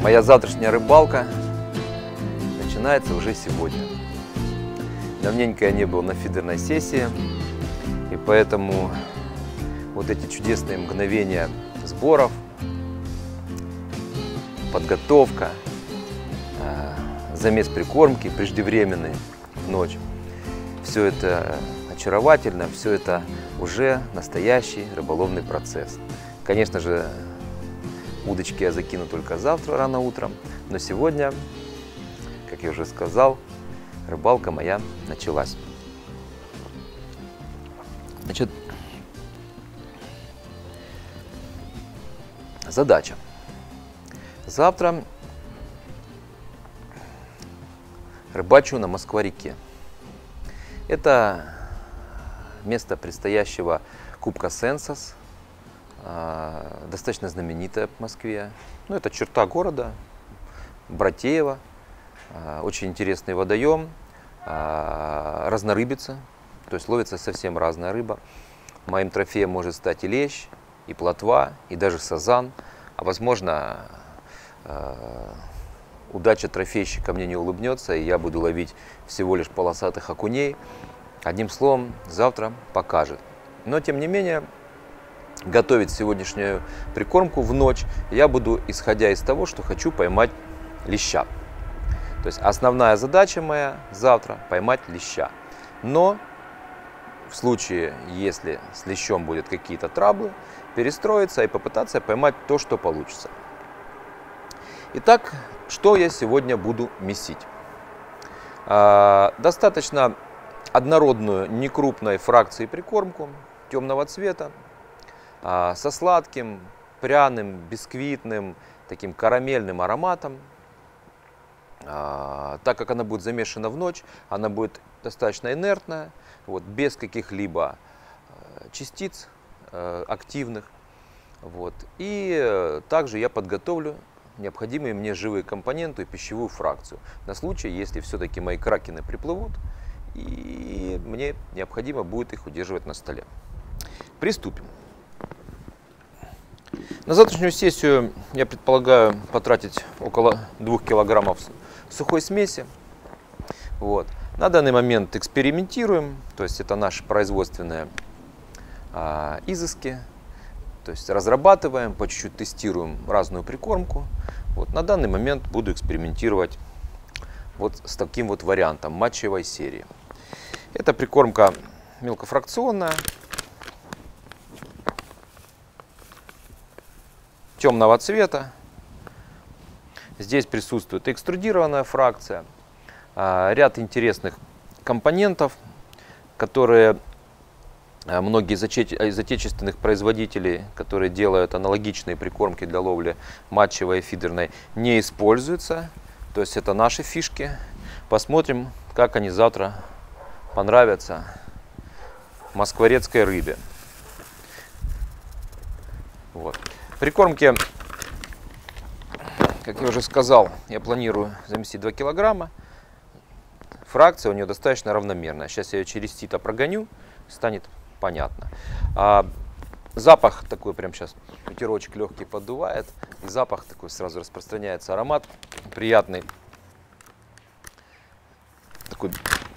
Моя завтрашняя рыбалка начинается уже сегодня. Давненько я не был на фидерной сессии, и поэтому вот эти чудесные мгновения сборов, подготовка, замес прикормки преждевременный в ночь, все это очаровательно, все это уже настоящий рыболовный процесс. Конечно же, удочки я закину только завтра рано утром, но сегодня, как я уже сказал, рыбалка моя началась. Значит, задача. Завтра рыбачу на Москва-реке. Это место предстоящего Кубка Сенсас, достаточно знаменитая в Москве. Ну, это черта города, Братеево, очень интересный водоем, разнорыбица, то есть ловится совсем разная рыба. Моим трофеем может стать и лещ, и плотва, и даже сазан, а возможно, удача трофейщика мне не улыбнется, и я буду ловить всего лишь полосатых окуней. Одним словом, завтра покажет. Но, тем не менее, готовить сегодняшнюю прикормку в ночь я буду, исходя из того, что хочу поймать леща. То есть основная задача моя завтра поймать леща. Но в случае, если с лещом будут какие-то траблы, перестроиться и попытаться поймать то, что получится. Итак, что я сегодня буду месить? Достаточно однородную, некрупной фракции прикормку темного цвета, со сладким, пряным, бисквитным, таким карамельным ароматом. Так как она будет замешана в ночь, она будет достаточно инертная, вот, без каких-либо частиц активных. Вот. И также я подготовлю необходимые мне живые компоненты и пищевую фракцию на случай, если все-таки мои кракены приплывут и мне необходимо будет их удерживать на столе. Приступим. На завтрашнюю сессию я предполагаю потратить около 2 килограммов сухой смеси. Вот. На данный момент экспериментируем, то есть это наши производственные изыски. То есть разрабатываем, по чуть-чуть тестируем разную прикормку. Вот. На данный момент буду экспериментировать вот с таким вот вариантом матчевой серии. Это прикормка мелкофракционная, темного цвета. Здесь присутствует экструдированная фракция, ряд интересных компонентов, которые многие из отечественных производителей, которые делают аналогичные прикормки для ловли матчевой и фидерной, не используются. То есть это наши фишки. Посмотрим, как они завтра понравятся москворецкой рыбе. Вот. Прикормки, как я уже сказал, я планирую заместить 2 килограмма. Фракция у нее достаточно равномерная. Сейчас я ее через сито прогоню, станет понятно. Запах такой, прям сейчас ветерочек легкий поддувает, и запах такой сразу распространяется, аромат приятный, такой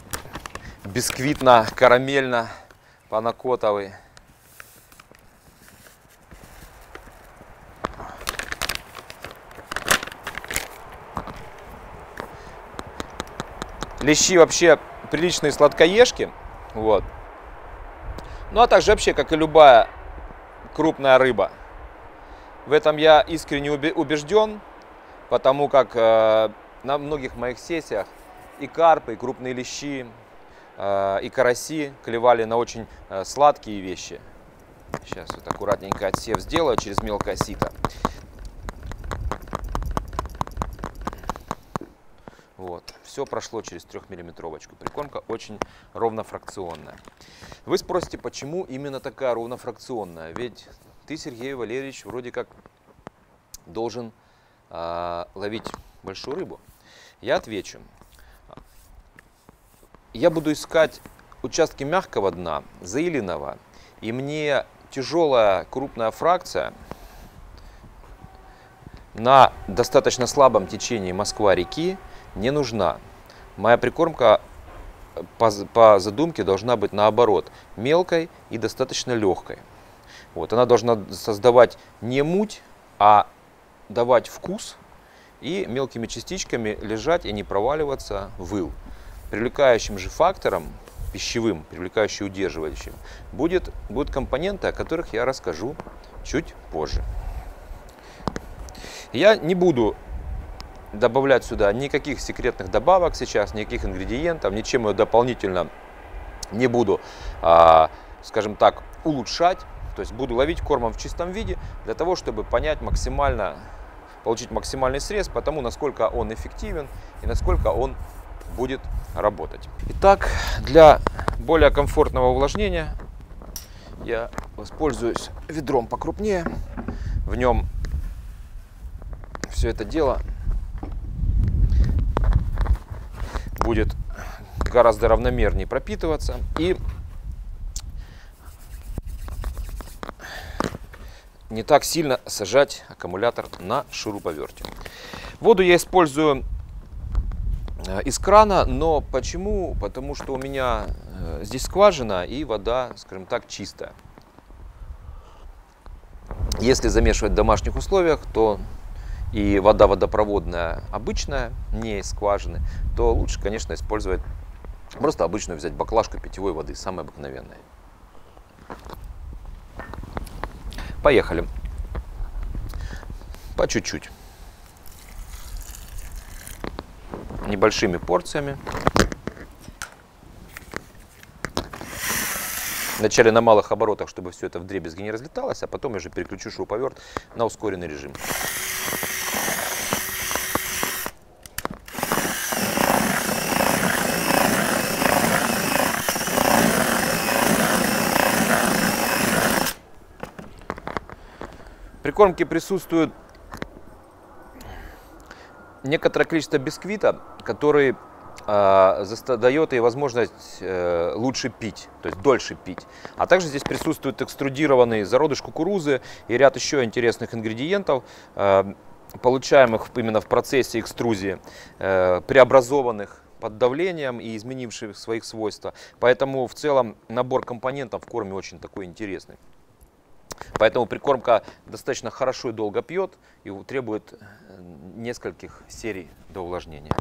бисквитно-карамельно-панакотовый. Лещи вообще приличные сладкоежки, вот. Ну а также вообще, как и любая крупная рыба. В этом я искренне убежден, потому как на многих моих сессиях и карпы, и крупные лещи, и караси клевали на очень сладкие вещи. Сейчас вот аккуратненько отсев сделаю через мелкое сито. Вот. Все прошло через 3-миллиметровочку. Прикормка очень ровнофракционная. Вы спросите, почему именно такая ровнофракционная? Ведь ты, Сергей Валерьевич, вроде как должен ловить большую рыбу. Я отвечу. Я буду искать участки мягкого дна, заиленного, и мне тяжелая крупная фракция на достаточно слабом течении Москва-реки не нужна. Моя прикормка по задумке должна быть наоборот, мелкой и достаточно легкой. Вот, она должна создавать не муть, а давать вкус и мелкими частичками лежать и не проваливаться в ил. Привлекающим же фактором, пищевым, привлекающим и удерживающим, будут компоненты, о которых я расскажу чуть позже. Я не буду добавлять сюда никаких секретных добавок сейчас, никаких ингредиентов, ничем ее дополнительно не буду, скажем так, улучшать. То есть буду ловить кормом в чистом виде для того, чтобы понять максимально, получить максимальный срез по тому, насколько он эффективен и насколько он будет работать. Итак, для более комфортного увлажнения я воспользуюсь ведром покрупнее. В нем все это дело будет гораздо равномернее пропитываться и не так сильно сажать аккумулятор на шуруповерте. Воду я использую из крана, но почему? Потому что у меня здесь скважина и вода, скажем так, чистая. Если замешивать в домашних условиях, то и вода водопроводная обычная, не из скважины, то лучше, конечно, использовать просто обычную, взять баклажку питьевой воды, самой обыкновенной. Поехали. По чуть-чуть. Небольшими порциями. Вначале на малых оборотах, чтобы все это вдребезги не разлеталось, а потом я уже переключу шуруповерт на ускоренный режим. В прикормке присутствует некоторое количество бисквита, который дает ей возможность лучше пить, то есть дольше пить. А также здесь присутствует экструдированный зародыш кукурузы и ряд еще интересных ингредиентов, получаемых именно в процессе экструзии, преобразованных под давлением и изменивших своих свойства. Поэтому в целом набор компонентов в корме очень такой интересный. Поэтому прикормка достаточно хорошо и долго пьет и требует нескольких серий до увлажнения.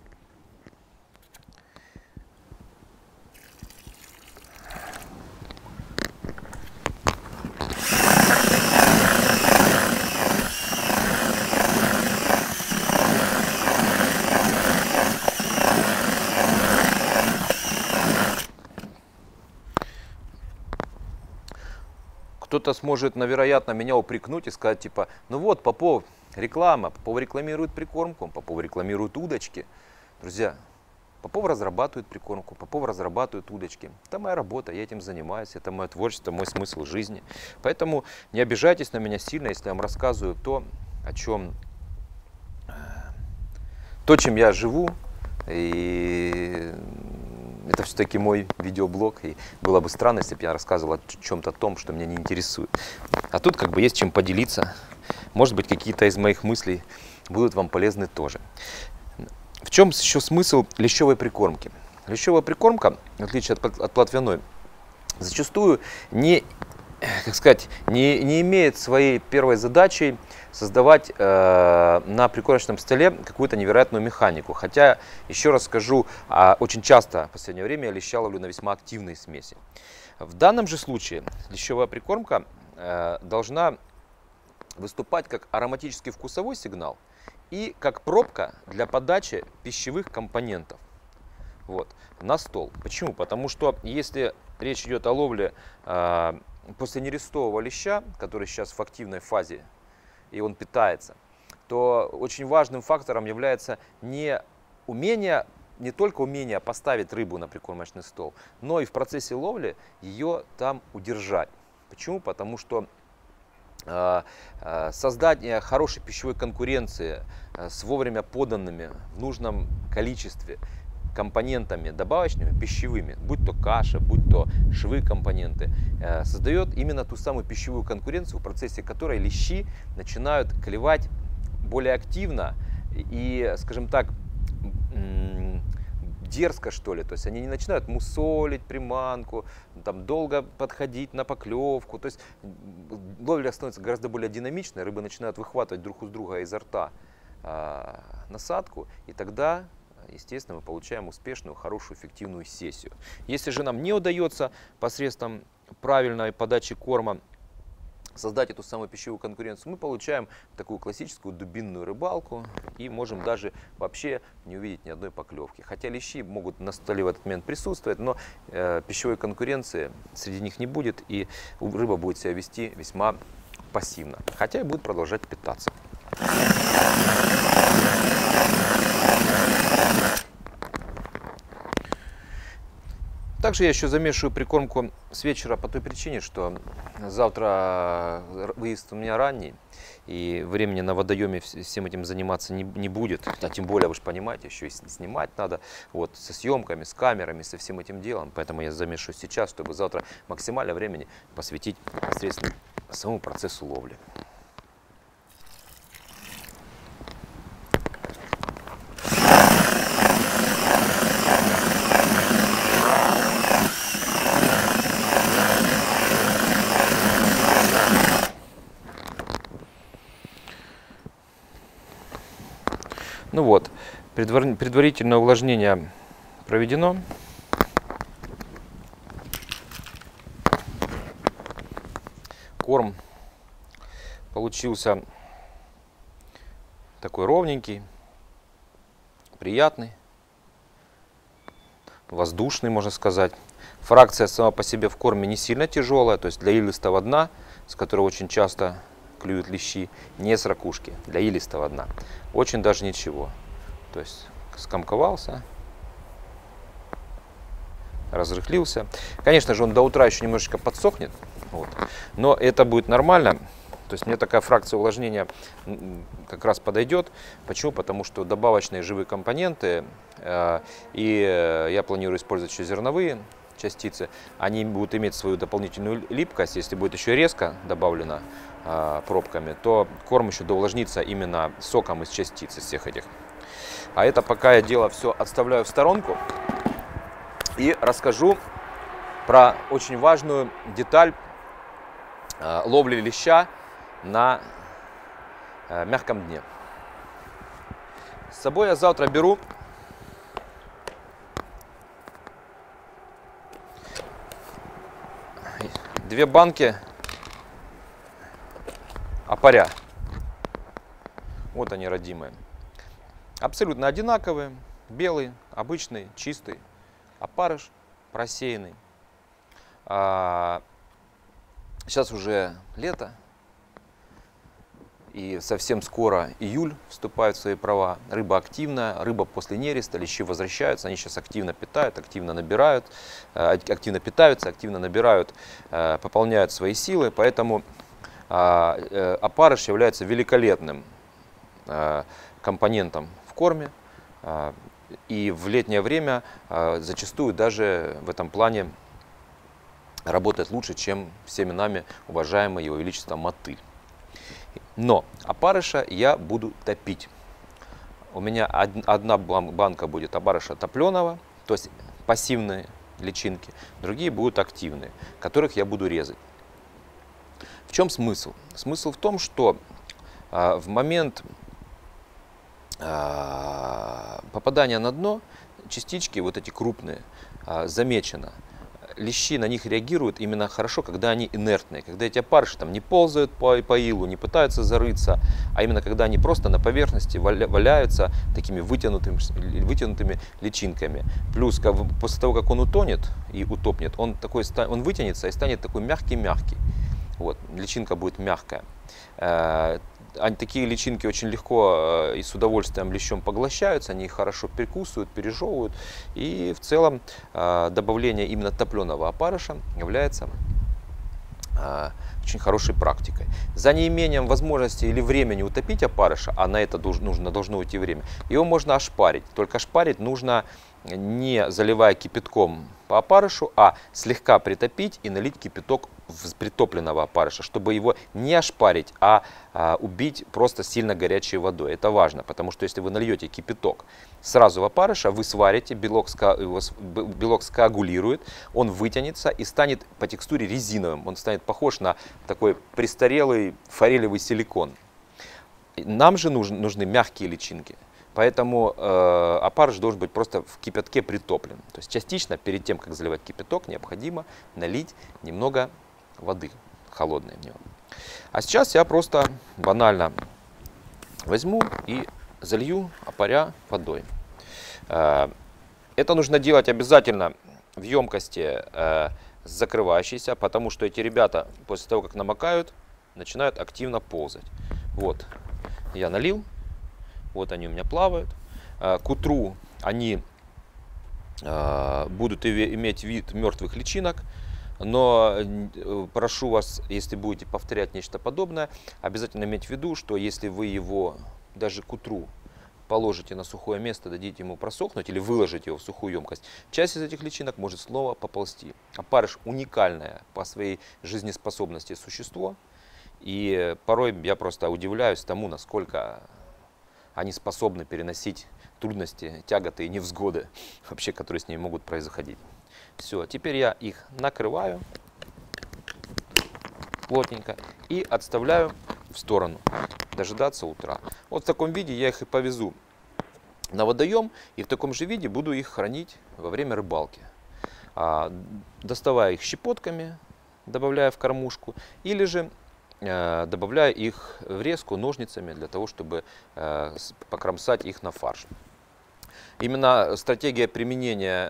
Кто-то сможет, вероятно, меня упрекнуть и сказать, типа, ну вот, Попов, реклама, Попов рекламирует прикормку, Попов рекламирует удочки. Друзья, Попов разрабатывает прикормку, Попов разрабатывает удочки. Это моя работа, я этим занимаюсь, это мое творчество, мой смысл жизни. Поэтому не обижайтесь на меня сильно, если я вам рассказываю то, чем я живу. И это все-таки мой видеоблог, и было бы странно, если бы я рассказывал о чем-то том, что меня не интересует. А тут как бы есть чем поделиться. Может быть, какие-то из моих мыслей будут вам полезны тоже. В чем еще смысл лещевой прикормки? Лещевая прикормка, в отличие от плотвяной, зачастую не имеет своей первой задачей создавать на прикормочном столе какую-то невероятную механику. Хотя, еще раз скажу, очень часто в последнее время я леща ловлю на весьма активные смеси. В данном же случае лещевая прикормка должна выступать как ароматический вкусовой сигнал и как пробка для подачи пищевых компонентов на стол. Почему? Потому что если речь идет о ловле после нерестового леща, который сейчас в активной фазе, и он питается, то очень важным фактором является не только умение поставить рыбу на прикормочный стол, но и в процессе ловли ее там удержать. Почему? Потому что создание хорошей пищевой конкуренции с вовремя поданными в нужном количестве компонентами добавочными, пищевыми, будь то каша, будь то швы компоненты, создает именно ту самую пищевую конкуренцию, в процессе которой лещи начинают клевать более активно и, скажем так, дерзко, что ли. То есть они не начинают мусолить приманку, там, долго подходить на поклевку. То есть ловля становится гораздо более динамичной, рыбы начинают выхватывать друг у друга изо рта насадку, и тогда, естественно, мы получаем успешную, хорошую, эффективную сессию. Если же нам не удается посредством правильной подачи корма создать эту самую пищевую конкуренцию, мы получаем такую классическую дубинную рыбалку и можем даже вообще не увидеть ни одной поклевки. Хотя лещи могут на столе в этот момент присутствовать, но пищевой конкуренции среди них не будет, и рыба будет себя вести весьма пассивно, хотя и будет продолжать питаться. Также я еще замешиваю прикормку с вечера по той причине, что завтра выезд у меня ранний, и времени на водоеме всем этим заниматься не будет. А тем более, вы же понимаете, еще и снимать надо вот, со съемками, с камерами, со всем этим делом. Поэтому я замешиваю сейчас, чтобы завтра максимально времени посвятить непосредственно самому процессу ловли. Ну вот, предварительное увлажнение проведено. Корм получился такой ровненький, приятный, воздушный, можно сказать. Фракция сама по себе в корме не сильно тяжелая, то есть для илистого дна, с которого очень часто клюют лещи, не с ракушки, для илистого дна. Очень даже ничего. То есть скомковался, разрыхлился. Конечно же, он до утра еще немножечко подсохнет, вот, но это будет нормально. То есть мне такая фракция увлажнения как раз подойдет. Почему? Потому что добавочные живые компоненты, и я планирую использовать еще зерновые частицы, они будут иметь свою дополнительную липкость. Если будет еще резко добавлено пробками, то корм еще доувлажнится именно соком из частиц, из всех этих. А это пока я дело все отставляю в сторонку и расскажу про очень важную деталь ловли леща на мягком дне. С собой я завтра беру две банки опаря. Вот они, родимые. Абсолютно одинаковые. Белый, обычный, чистый опарыш, просеянный. Сейчас уже лето. И совсем скоро июль вступает в свои права. Рыба активная, рыба после нереста, лещи возвращаются, они сейчас активно питают, активно набирают, активно питаются, активно набирают, пополняют свои силы. Поэтому опарыш является великолепным компонентом в корме. И в летнее время зачастую даже в этом плане работает лучше, чем всеми нами уважаемый Его Величество мотыль. Но опарыша я буду топить. У меня одна банка будет опарыша топленого, то есть пассивные личинки, другие будут активные, которых я буду резать. В чем смысл? Смысл в том, что в момент попадания на дно частички, вот эти крупные, замечено. Лещи на них реагируют именно хорошо, когда они инертные, когда эти опарыши там не ползают по илу, не пытаются зарыться, а именно когда они просто на поверхности валяются такими вытянутыми личинками. Плюс после того, как он утонет и утопнет, он вытянется и станет такой мягкий-мягкий. Вот, личинка будет мягкая. Такие личинки очень легко и с удовольствием лещом поглощаются, они их хорошо перекусывают, пережевывают. И в целом добавление именно топленого опарыша является очень хорошей практикой. За неимением возможности или времени утопить опарыша, а на это должно уйти время, его можно ошпарить. Только ошпарить нужно не заливая кипятком по опарышу, а слегка притопить и налить кипяток в притопленного опарыша, чтобы его не ошпарить, а убить просто сильно горячей водой. Это важно, потому что если вы нальете кипяток сразу в опарыш, вы сварите, белок скоагулирует, он вытянется и станет по текстуре резиновым. Он станет похож на такой престарелый форелевый силикон. Нам же нужны мягкие личинки. Поэтому опарыш должен быть просто в кипятке притоплен. То есть частично перед тем, как заливать кипяток, необходимо налить немного воды холодной в него. А сейчас я просто банально возьму и залью опаря водой. Это нужно делать обязательно в емкости закрывающейся, потому что эти ребята после того, как намокают, начинают активно ползать. Вот, я налил. Вот они у меня плавают. К утру они будут иметь вид мертвых личинок. Но прошу вас, если будете повторять нечто подобное, обязательно иметь в виду, что если вы его даже к утру положите на сухое место, дадите ему просохнуть или выложите его в сухую емкость, часть из этих личинок может снова поползти. Опарыш уникальное по своей жизнеспособности существо. И порой я просто удивляюсь тому, насколько они способны переносить трудности, тяготы и невзгоды, вообще, которые с ними могут происходить. Все, теперь я их накрываю плотненько и отставляю в сторону, дожидаться утра. Вот в таком виде я их и повезу на водоем, и в таком же виде буду их хранить во время рыбалки. Доставая их щепотками, добавляя в кормушку, или же добавляя их в резку ножницами для того, чтобы покромсать их на фарш. Именно стратегия применения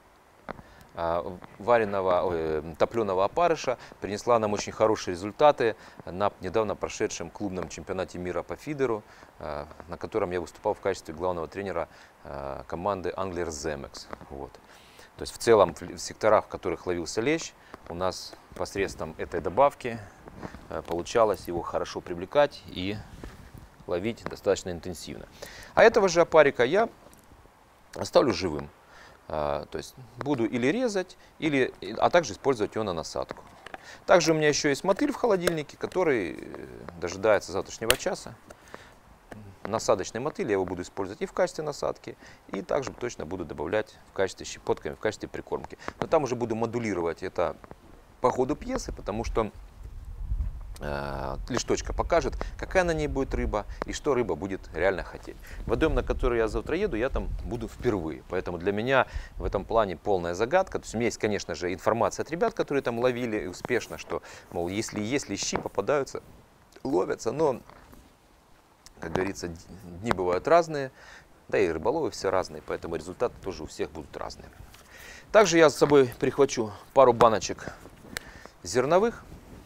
топленого опарыша принесла нам очень хорошие результаты на недавно прошедшем клубном чемпионате мира по фидеру, на котором я выступал в качестве главного тренера команды Anglers Zemeckis. Вот. То есть в целом в секторах, в которых ловился лещ, у нас посредством этой добавки получалось его хорошо привлекать и ловить достаточно интенсивно. А этого же опарика я оставлю живым. То есть буду или резать, а также использовать его на насадку. Также у меня еще есть мотыль в холодильнике, который дожидается завтрашнего часа. Насадочный мотыль, я его буду использовать и в качестве насадки, и также точно буду добавлять в качестве щепотками, в качестве прикормки. Но там уже буду модулировать это по ходу пьесы, потому что лишь точка покажет, какая на ней будет рыба и что рыба будет реально хотеть. Водоем, на который я завтра еду, я там буду впервые. Поэтому для меня в этом плане полная загадка. То есть у меня есть, конечно же, информация от ребят, которые там ловили успешно, что, мол, если есть лещи, попадаются, ловятся. Но, как говорится, дни бывают разные, да и рыболовы все разные, поэтому результаты тоже у всех будут разные. Также я с собой прихвачу пару баночек зерновых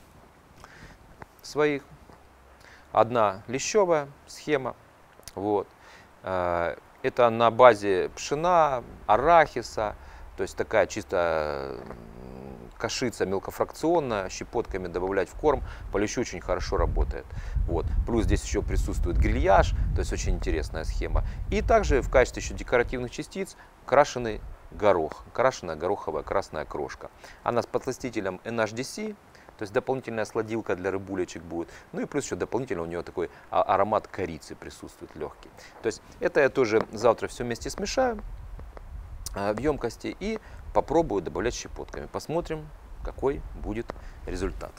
своих. Одна лещевая схема. Вот. Это на базе пшена, арахиса, то есть такая чисто кашица мелкофракционная, щепотками добавлять в корм. По лещу очень хорошо работает. Вот. Плюс здесь еще присутствует грильяж, то есть очень интересная схема. И также в качестве еще декоративных частиц крашеный горох, крашеная гороховая красная крошка. Она с подсластителем NHDC. То есть дополнительная сладилка для рыбулечек будет. Ну и плюс еще дополнительно у нее такой аромат корицы присутствует легкий. То есть это я тоже завтра все вместе смешаю в емкости и попробую добавлять щепотками. Посмотрим, какой будет результат.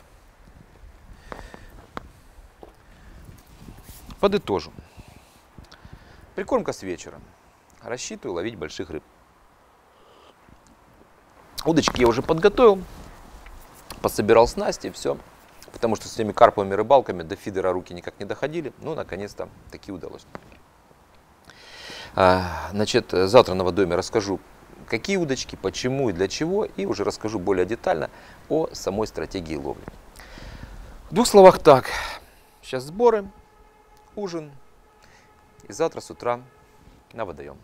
Подытожу. Прикормка с вечера. Рассчитываю ловить больших рыб. Удочки я уже подготовил. Пособирал снасти, все, потому что с этими карповыми рыбалками до фидера руки никак не доходили, ну, наконец-то таки удалось. Значит, завтра на водоеме расскажу, какие удочки, почему и для чего, и уже расскажу более детально о самой стратегии ловли. В двух словах так, сейчас сборы, ужин, и завтра с утра на водоем.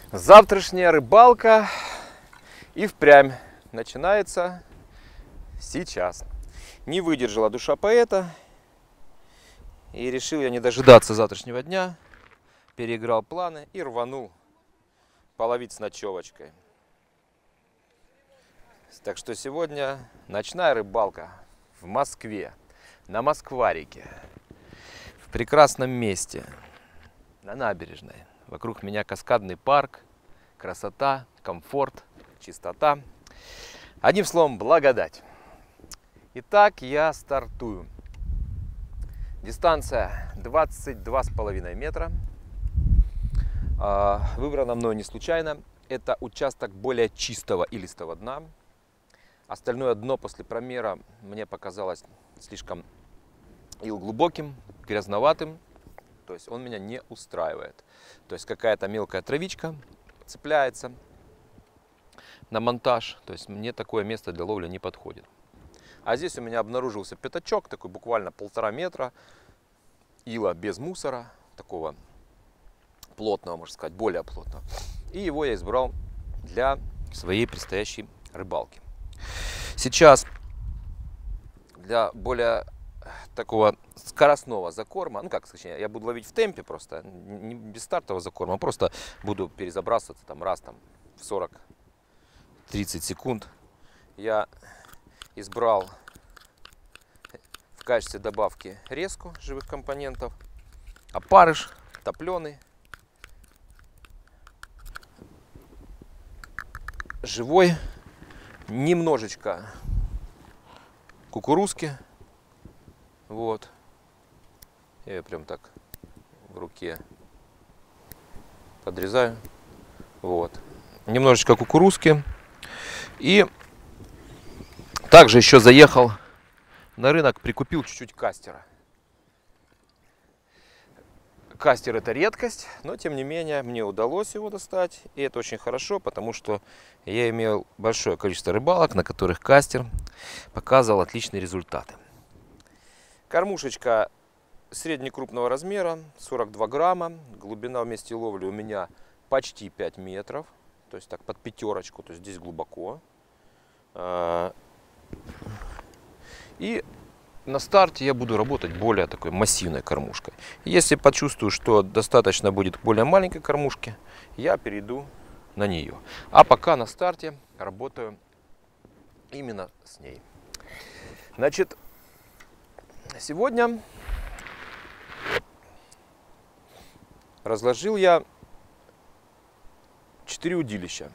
Завтрашняя рыбалка и впрямь начинается сейчас. Не выдержала душа поэта, и решил я не дожидаться завтрашнего дня, переиграл планы и рванул половить с ночевочкой. Так что сегодня ночная рыбалка в Москве, на Москварике, в прекрасном месте, на набережной. Вокруг меня каскадный парк, красота, комфорт, чистота. Одним словом, благодать. Итак, я стартую. Дистанция 22,5 метра. Выбрана мной не случайно. Это участок более чистого илистого дна. Остальное дно после промера мне показалось слишком глубоким, грязноватым. То есть он меня не устраивает. То есть какая-то мелкая травичка цепляется на монтаж. То есть мне такое место для ловли не подходит. А здесь у меня обнаружился пятачок, такой буквально 1,5 метра. Ила без мусора, такого плотного, можно сказать, более плотного. И его я избрал для своей предстоящей рыбалки. Сейчас для более такого скоростного закорма, ну как, точнее, я буду ловить в темпе просто, не без стартового закорма, а просто буду перезабрасываться там раз там в 40-30 секунд. Я избрал в качестве добавки резку живых компонентов, опарыш топленый, живой, немножечко кукурузки. Вот. Я ее прям так в руке подрезаю. Вот. Немножечко кукурузки. И также еще заехал на рынок, прикупил чуть-чуть кастера. Кастер — это редкость, но тем не менее мне удалось его достать. И это очень хорошо, потому что я имел большое количество рыбалок, на которых кастер показывал отличные результаты. Кормушечка среднекрупного размера, 42 грамма. Глубина в месте ловли у меня почти 5 метров. То есть так под пятерочку, то есть здесь глубоко. И на старте я буду работать более такой массивной кормушкой. Если почувствую, что достаточно будет более маленькой кормушки, я перейду на нее. А пока на старте работаю именно с ней. Значит, сегодня разложил я 4 удилища.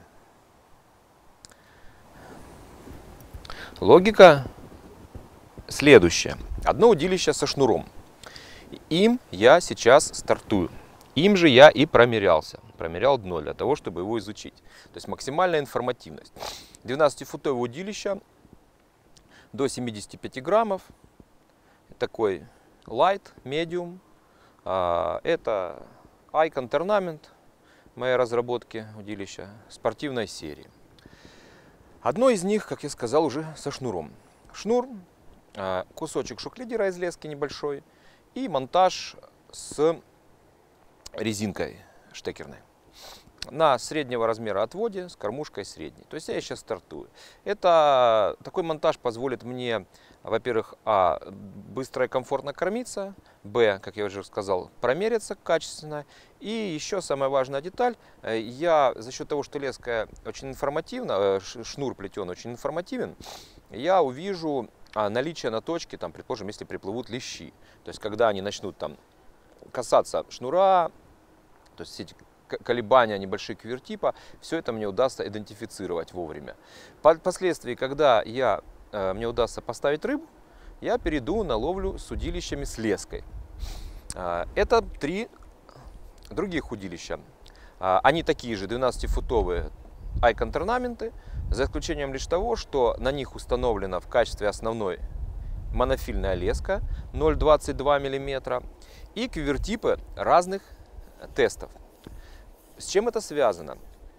Логика следующее. Одно удилище со шнуром. Им я сейчас стартую. Им же я и промерялся. Промерял дно для того, чтобы его изучить. То есть максимальная информативность. 12-футовое удилище до 75 граммов. Такой light, medium. Это Icon Tournament моей разработки удилища спортивной серии. Одно из них, как я сказал, уже со шнуром. Шнур, кусочек шук-лидера из лески небольшой и монтаж с резинкой штекерной на среднего размера отводе с кормушкой средней. То есть я сейчас стартую. Такой монтаж позволит мне, во-первых, быстро и комфортно кормиться, б, как я уже сказал, промериться качественно. И еще самая важная деталь, я за счет того, что леска очень информативна, шнур плетен очень информативен, я увижу наличие на точке, там, предположим, если приплывут лещи. То есть когда они начнут там касаться шнура, то есть эти колебания небольшие квертипа, все это мне удастся идентифицировать вовремя. Впоследствии, когда мне удастся поставить рыбу, я перейду на ловлю с удилищами с леской. Это 3 других удилища. Они такие же 12-футовые Icon Tournament, за исключением лишь того, что на них установлена в качестве основной монофильная леска 0,22 мм и квертипы разных тестов. С чем это связано?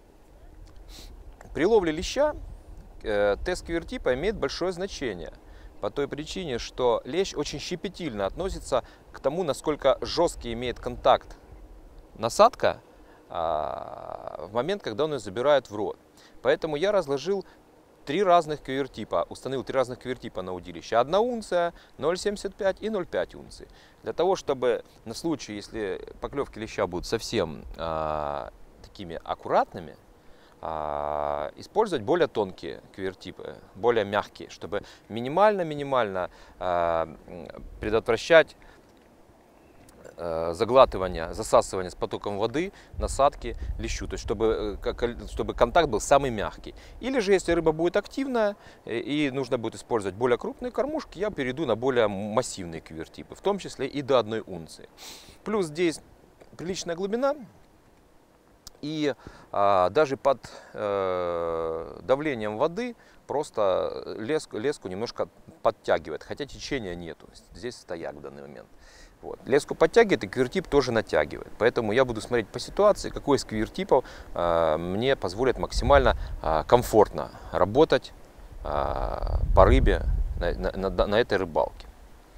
При ловле леща тест квертипа имеет большое значение. По той причине, что лещ очень щепетильно относится к тому, насколько жесткий имеет контакт насадка в момент, когда он ее забирает в рот. Поэтому я разложил 3 разных квивертипа, установил 3 разных квивертипа на удилище. 1 унция, 0,75 и 0,5 унции. Для того, чтобы на случай, если поклевки леща будут совсем такими аккуратными, использовать более тонкие квивертипы, более мягкие, чтобы минимально предотвращать заглатывание, засасывание с потоком воды, насадки лещу, то есть чтобы контакт был самый мягкий. Или же, если рыба будет активная и нужно будет использовать более крупные кормушки, я перейду на более массивные квивертипы, в том числе и до 1 унции. Плюс здесь приличная глубина, и даже под давлением воды просто леску немножко подтягивает, хотя течения нету, здесь стояк в данный момент. Вот. Леску подтягивает, и квивертип тоже натягивает. Поэтому я буду смотреть по ситуации, какой из квивертипов мне позволит максимально комфортно работать по рыбе на этой рыбалке.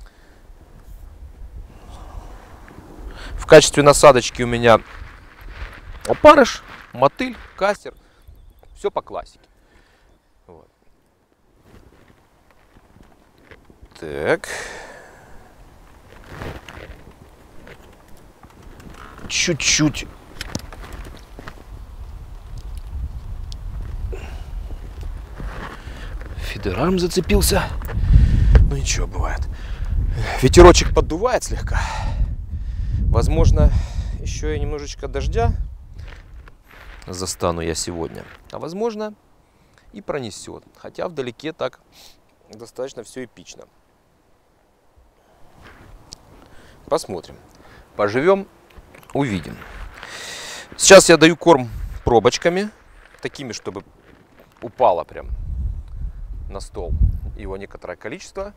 В качестве насадочки у меня опарыш, мотыль, кастер. Все по классике. Вот. Так. Чуть-чуть фидерарм зацепился. Ну ничего, бывает. Ветерочек поддувает слегка. Возможно, еще и немножечко дождя застану я сегодня. А возможно, и пронесет. Хотя вдалеке так достаточно все эпично. Посмотрим. Поживем. Увидим. Сейчас я даю корм пробочками, такими, чтобы упало прям на стол его некоторое количество.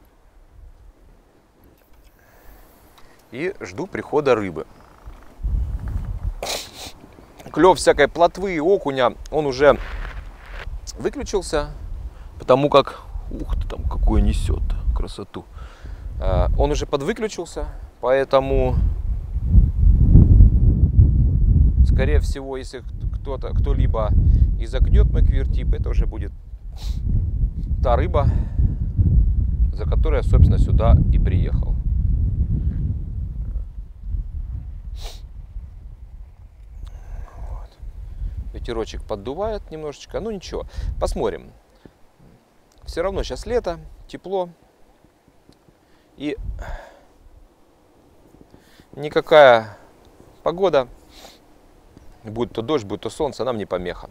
И жду прихода рыбы. Клев всякой плотвы и окуня, он уже выключился, потому как, ух ты, там какое несет красоту. Он уже подвыключился, поэтому скорее всего, если кто-либо изогнет мой квивертип, это уже будет та рыба, за которой я, собственно, сюда и приехал. Вот. Ветерочек поддувает немножечко, ну ничего, посмотрим. Все равно сейчас лето, тепло, и никакая погода, будь то дождь, будь то солнце, нам не помеха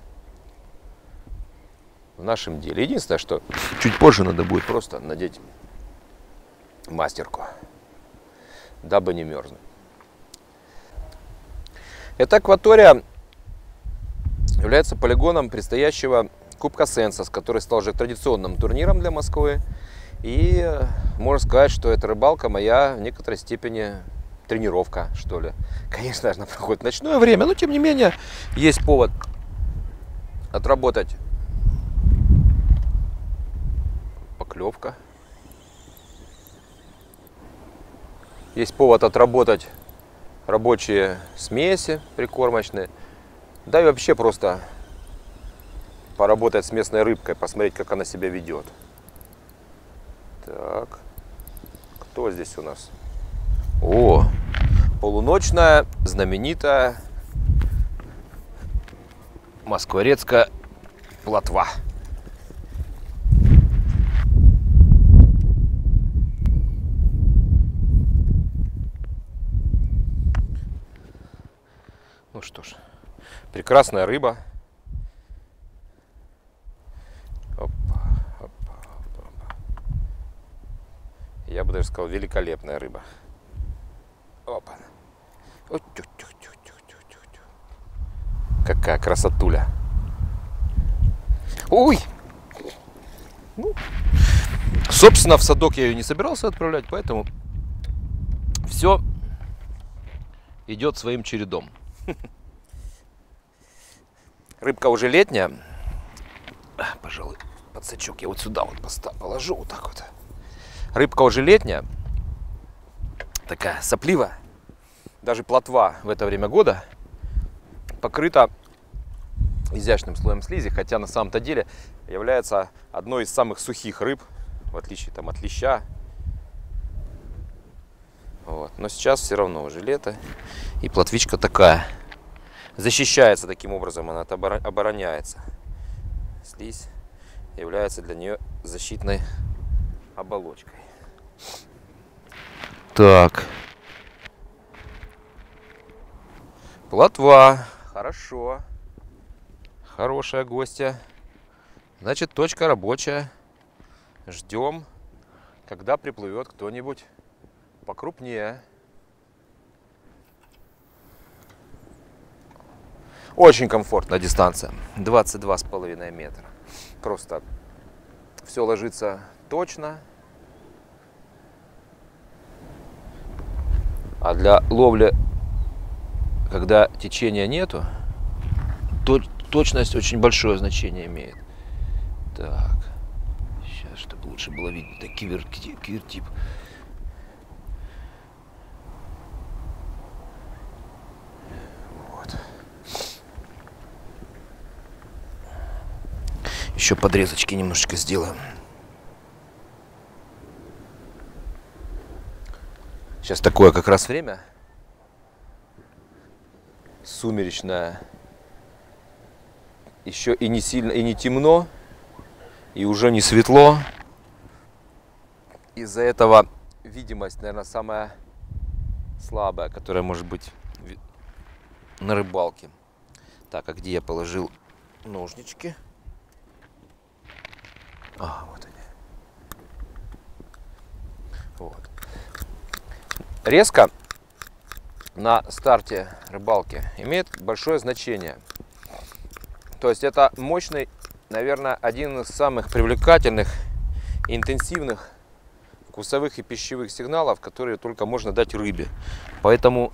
в нашем деле. Единственное, что чуть позже надо будет просто надеть мастерку, дабы не мерзнуть. Эта акватория является полигоном предстоящего Кубка Сенсас, который стал уже традиционным турниром для Москвы. И можно сказать, что эта рыбалка моя в некоторой степени тренировка, что ли. Конечно, она проходит в ночное время, но тем не менее есть повод отработать. Поклевка. Есть повод отработать рабочие смеси прикормочные. Да и вообще просто поработать с местной рыбкой, посмотреть, как она себя ведет. Так, кто здесь у нас? О, полуночная, знаменитая москворецкая плотва. Ну что ж, прекрасная рыба. Опа, опа, опа, опа. Я бы даже сказал, великолепная рыба. Опа. Какая красотуля. Ой! Ну, собственно, в садок я ее не собирался отправлять, поэтому все идет своим чередом. Рыбка уже летняя. Пожалуй, подсачок я вот сюда вот положу, вот так вот. Рыбка уже летняя. Такая сопливая. Даже плотва в это время года покрыта изящным слоем слизи, хотя на самом-то деле является одной из самых сухих рыб, в отличие там от леща. Вот. Но сейчас все равно уже лето, и плотвичка такая. Защищается таким образом, она обороняется. Слизь является для нее защитной оболочкой. Так. Плотва. Хорошо. Хорошая гостья. Значит, точка рабочая. Ждем, когда приплывет кто-нибудь покрупнее. Очень комфортная дистанция. 22,5 метра. Просто все ложится точно. А для ловли, когда течения нету, точность очень большое значение имеет. Так. Сейчас, чтобы лучше было видно. Это кивертип. Вот. Еще подрезочки немножечко сделаем. Сейчас такое как раз время. Сумеречное. Еще и не сильно, и не темно. И уже не светло. Из-за этого видимость, наверное, самая слабая, которая может быть на рыбалке. Так, а где я положил ножнички? А, вот они. Вот. Резко на старте рыбалки имеет большое значение. То есть это мощный, наверное, один из самых привлекательных и интенсивных вкусовых и пищевых сигналов, которые только можно дать рыбе. Поэтому,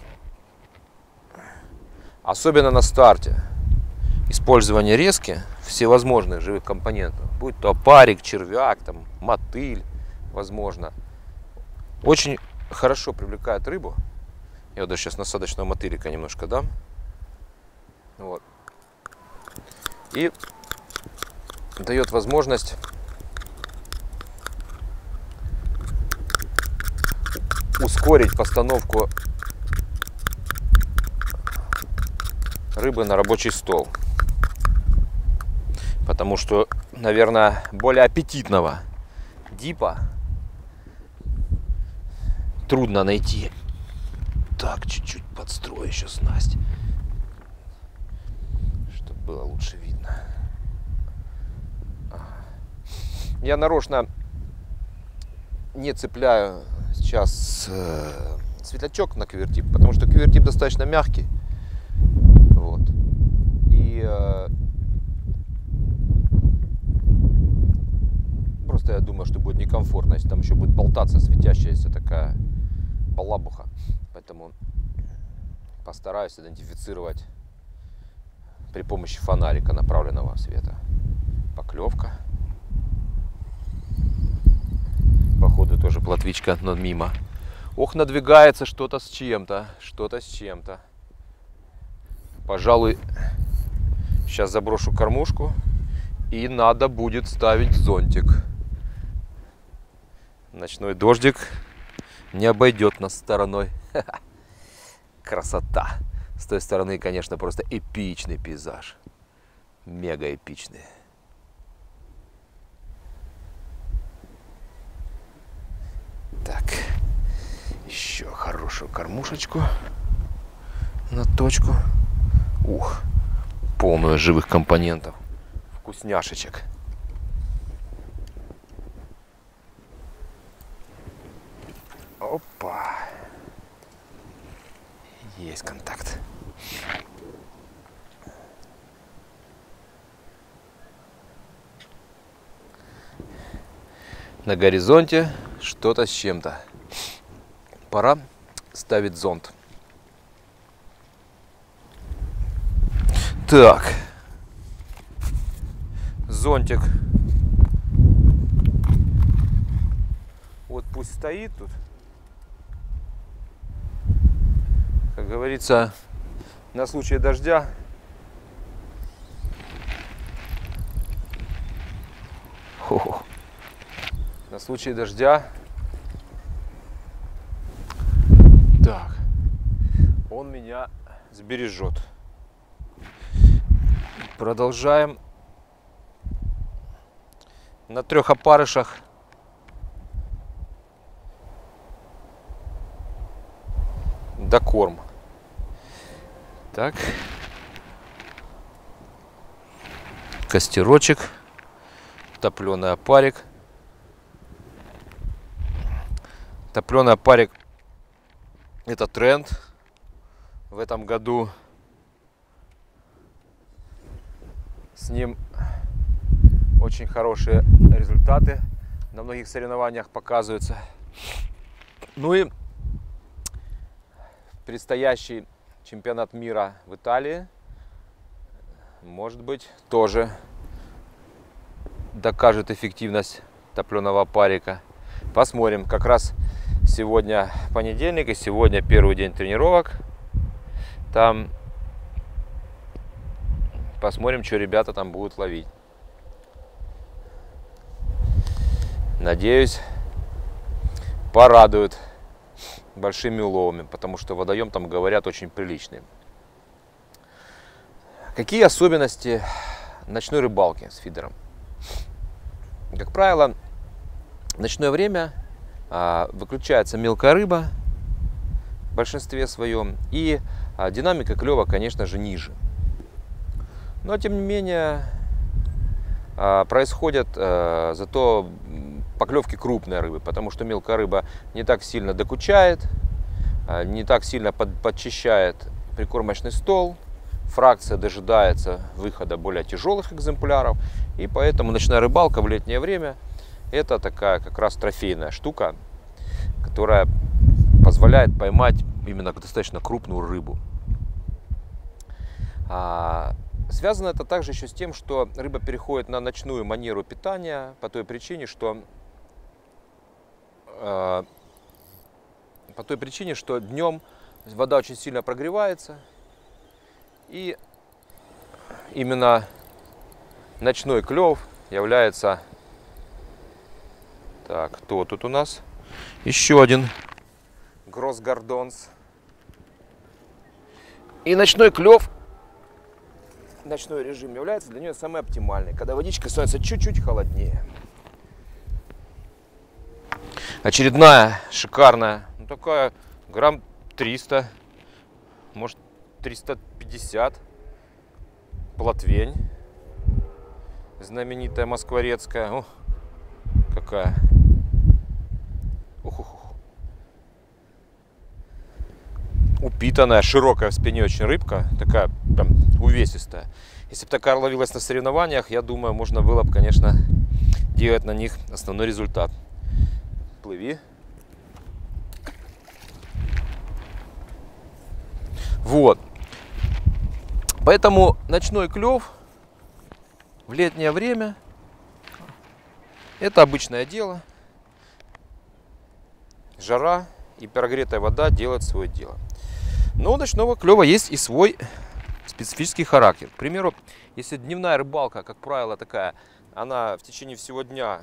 особенно на старте, использование резки всевозможных живых компонентов, будь то опарик, червяк, там, мотыль, возможно, очень хорошо привлекает рыбу. Я вот сейчас насадочного мотылика немножко дам. Вот. И дает возможность ускорить постановку рыбы на рабочий стол. Потому что, наверное, более аппетитного дипа трудно найти. Так, чуть-чуть подстрою еще снасть, чтобы было лучше видно. Я нарочно не цепляю сейчас светлячок на квертип, потому что квертип достаточно мягкий. Вот. И просто я думаю, что будет некомфортно, если там еще будет болтаться светящаяся такая балабуха. Поэтому постараюсь идентифицировать при помощи фонарика направленного света. Поклевка. Походу тоже плотвичка, но мимо. Ох, надвигается что-то с чем-то. Что-то с чем-то. Пожалуй, сейчас заброшу кормушку. И надо будет ставить зонтик. Ночной дождик не обойдет нас стороной. Красота. С той стороны, конечно, просто эпичный пейзаж. Мега эпичный. Так, еще хорошую кормушечку на точку. Ух, полную живых компонентов. Вкусняшечек. Опа. Есть контакт. На горизонте что-то с чем-то. Пора ставить зонт. Так. Зонтик. Вот пусть стоит тут. Как говорится, на случай дождя на случай дождя. Так, он меня сбережет. Продолжаем на 3 опарышах. Докорм. Так. Костерочек. Топленый опарик. Топленый опарик — это тренд в этом году. С ним очень хорошие результаты на многих соревнованиях показываются. Ну и предстоящий чемпионат мира в Италии, может быть, тоже докажет эффективность топленого опарика. Посмотрим. Как раз сегодня понедельник, и сегодня первый день тренировок. Там посмотрим, что ребята там будут ловить. Надеюсь, порадуют большими уловами, потому что водоем там, говорят, очень приличный. Какие особенности ночной рыбалки с фидером? Как правило, в ночное время выключается мелкая рыба в большинстве своем, и динамика клёва, конечно же, ниже. Но тем не менее происходят зато поклевки крупной рыбы, потому что мелкая рыба не так сильно докучает, не так сильно подчищает прикормочный стол, фракция дожидается выхода более тяжелых экземпляров, и поэтому ночная рыбалка в летнее время — это такая как раз трофейная штука, которая позволяет поймать именно достаточно крупную рыбу. Связано это также еще с тем, что рыба переходит на ночную манеру питания по той причине, что днем вода очень сильно прогревается, и именно ночной клев является... Так, кто тут у нас? Еще один Гроссгардонс. И ночной клев, ночной режим является для нее самый оптимальный, когда водичка становится чуть-чуть холоднее. Очередная шикарная, ну такая грамм 300, может 350, плотвень, знаменитая москворецкая. О, какая! Упитанная, широкая в спине очень рыбка, такая прям увесистая. Если бы такая ловилась на соревнованиях, я думаю, можно было бы, конечно, делать на них основной результат. Плыви. Вот. Поэтому ночной клев в летнее время — это обычное дело. Жара и прогретая вода делают свое дело. Но у ночного клева есть и свой специфический характер. К примеру, если дневная рыбалка, как правило, такая, она в течение всего дня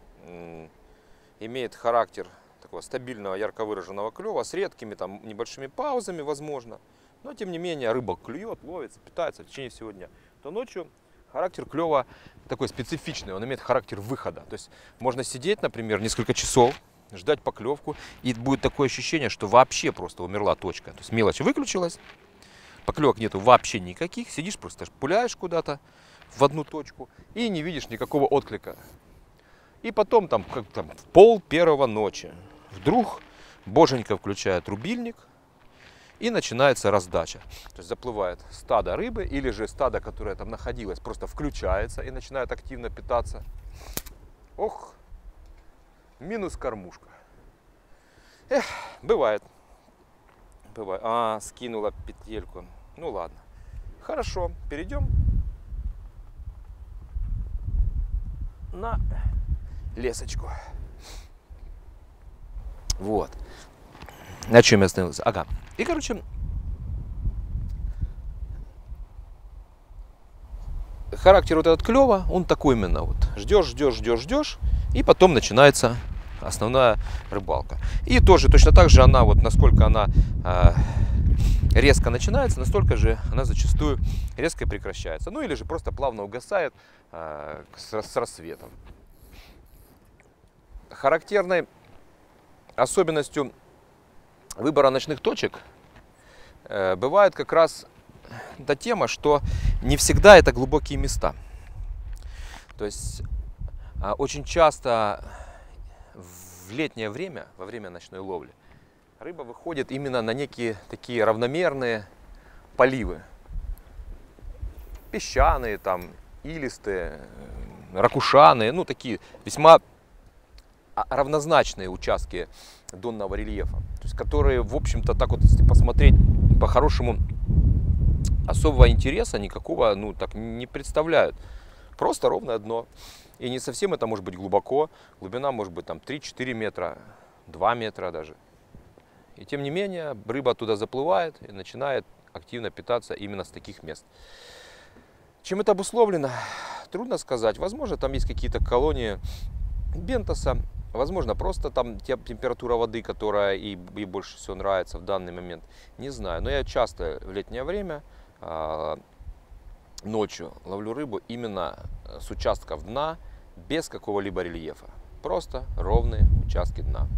имеет характер такого стабильного, ярко выраженного клева с редкими там небольшими паузами, возможно, но тем не менее рыба клюет, ловится, питается в течение всего дня, то ночью характер клева такой специфичный, он имеет характер выхода. То есть можно сидеть, например, несколько часов, ждать поклевку, и будет такое ощущение, что вообще просто умерла точка. То есть мелочь выключилась, поклевок нету вообще никаких, сидишь просто пуляешь куда-то в одну точку и не видишь никакого отклика. И потом там, в 1:30 ночи вдруг боженька включает рубильник, и начинается раздача. То есть заплывает стадо рыбы, или же стадо, которое там находилось, просто включается и начинает активно питаться. Ох, минус кормушка. Эх, бывает. Бывает. Скинула петельку. Ну ладно. Хорошо, перейдем на лесочку. Вот. На чем я остановился? Ага. И, короче, характер вот этот клёва, он такой именно вот. Ждешь, И потом начинается основная рыбалка. И тоже точно так же она, вот насколько она резко начинается, настолько же она зачастую резко и прекращается. Ну или же просто плавно угасает с рассветом. Характерной особенностью выбора ночных точек бывает как раз та тема, что не всегда это глубокие места. То есть очень часто в летнее время, во время ночной ловли, рыба выходит именно на некие такие равномерные поливы. Песчаные, там, илистые, ракушаные, ну такие весьма равнозначные участки донного рельефа, то есть которые, в общем-то, так вот, если посмотреть по-хорошему, особого интереса никакого, ну, так не представляют. Просто ровное дно. И не совсем это может быть глубоко. Глубина может быть там 3-4 метра, 2 метра даже. И тем не менее, рыба туда заплывает и начинает активно питаться именно с таких мест. Чем это обусловлено? Трудно сказать. Возможно, там есть какие-то колонии бентоса. Возможно, просто там температура воды, которая ей больше всего нравится в данный момент. Не знаю. Но я часто в летнее время ночью ловлю рыбу именно с участков дна, без какого-либо рельефа. Просто ровные участки дна.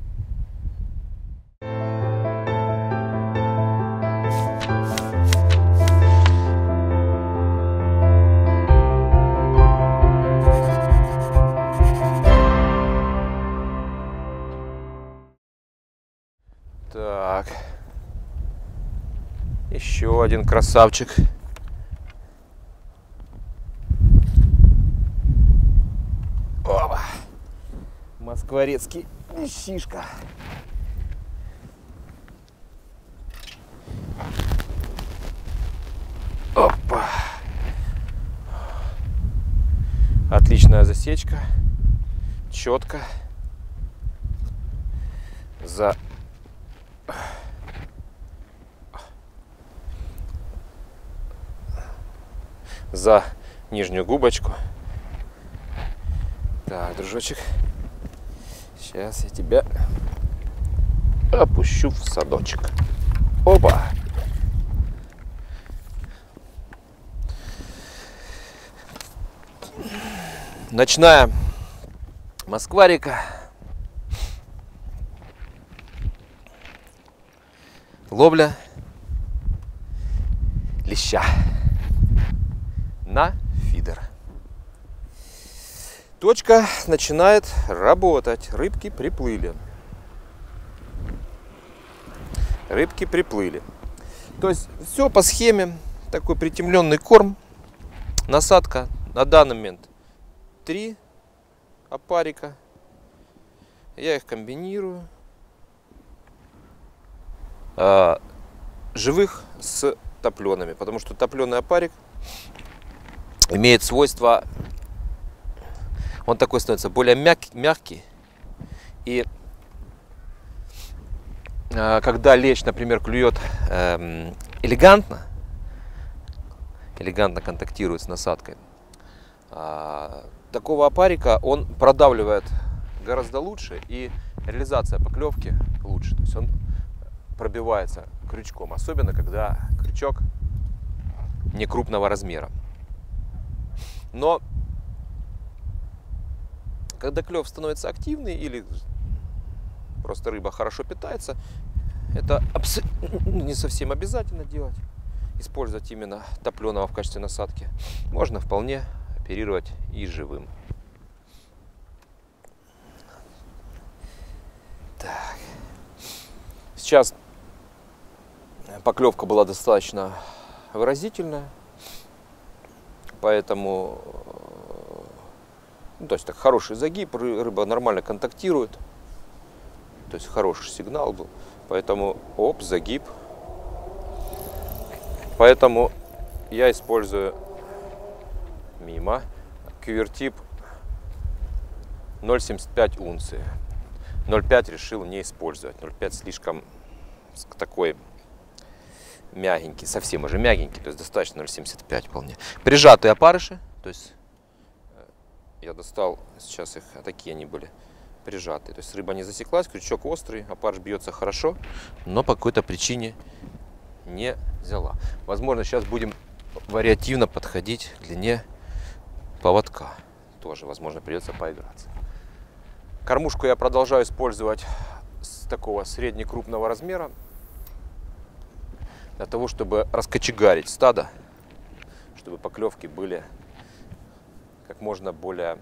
Так, еще один красавчик. Опа. Москворецкий лещишка. Опа. Отличная засечка. Четко. За нижнюю губочку. Так, дружочек, сейчас я тебя опущу в садочек. Опа! Ночная москварика. Ловля леща на фидер. Точка начинает работать. Рыбки приплыли. Рыбки приплыли. То есть все по схеме. Такой притемленный корм. Насадка на данный момент 3 опарика. Я их комбинирую. Живых с топлеными. Потому что топленый опарик имеет свойство, он такой становится более мягкий. И когда лещ, например, клюет элегантно контактирует с насадкой, такого опарика он продавливает гораздо лучше, и реализация поклевки лучше. То есть он пробивается крючком, особенно когда крючок не крупного размера. Но когда клев становится активный или просто рыба хорошо питается, это не совсем обязательно делать. Использовать именно топленого в качестве насадки. Можно вполне оперировать и живым. Так. Сейчас поклевка была достаточно выразительная, поэтому, ну, то есть так, хороший загиб, рыба нормально контактирует, то есть хороший сигнал был, поэтому оп, загиб, поэтому я использую мимо квертип 0,75 унции. 0,5 решил не использовать. 0,5 слишком такой мягенький, совсем уже мягенький, то есть достаточно 0,75 вполне. Прижатые опарыши, то есть я достал, сейчас их, такие они были, прижатые. То есть рыба не засеклась, крючок острый, опарыш бьется хорошо, но по какой-то причине не взяла. Возможно, сейчас будем вариативно подходить к длине поводка. Тоже, возможно, придется поиграться. Кормушку я продолжаю использовать с такого средне-крупного размера, для того, чтобы раскочегарить стадо, чтобы поклевки были как можно более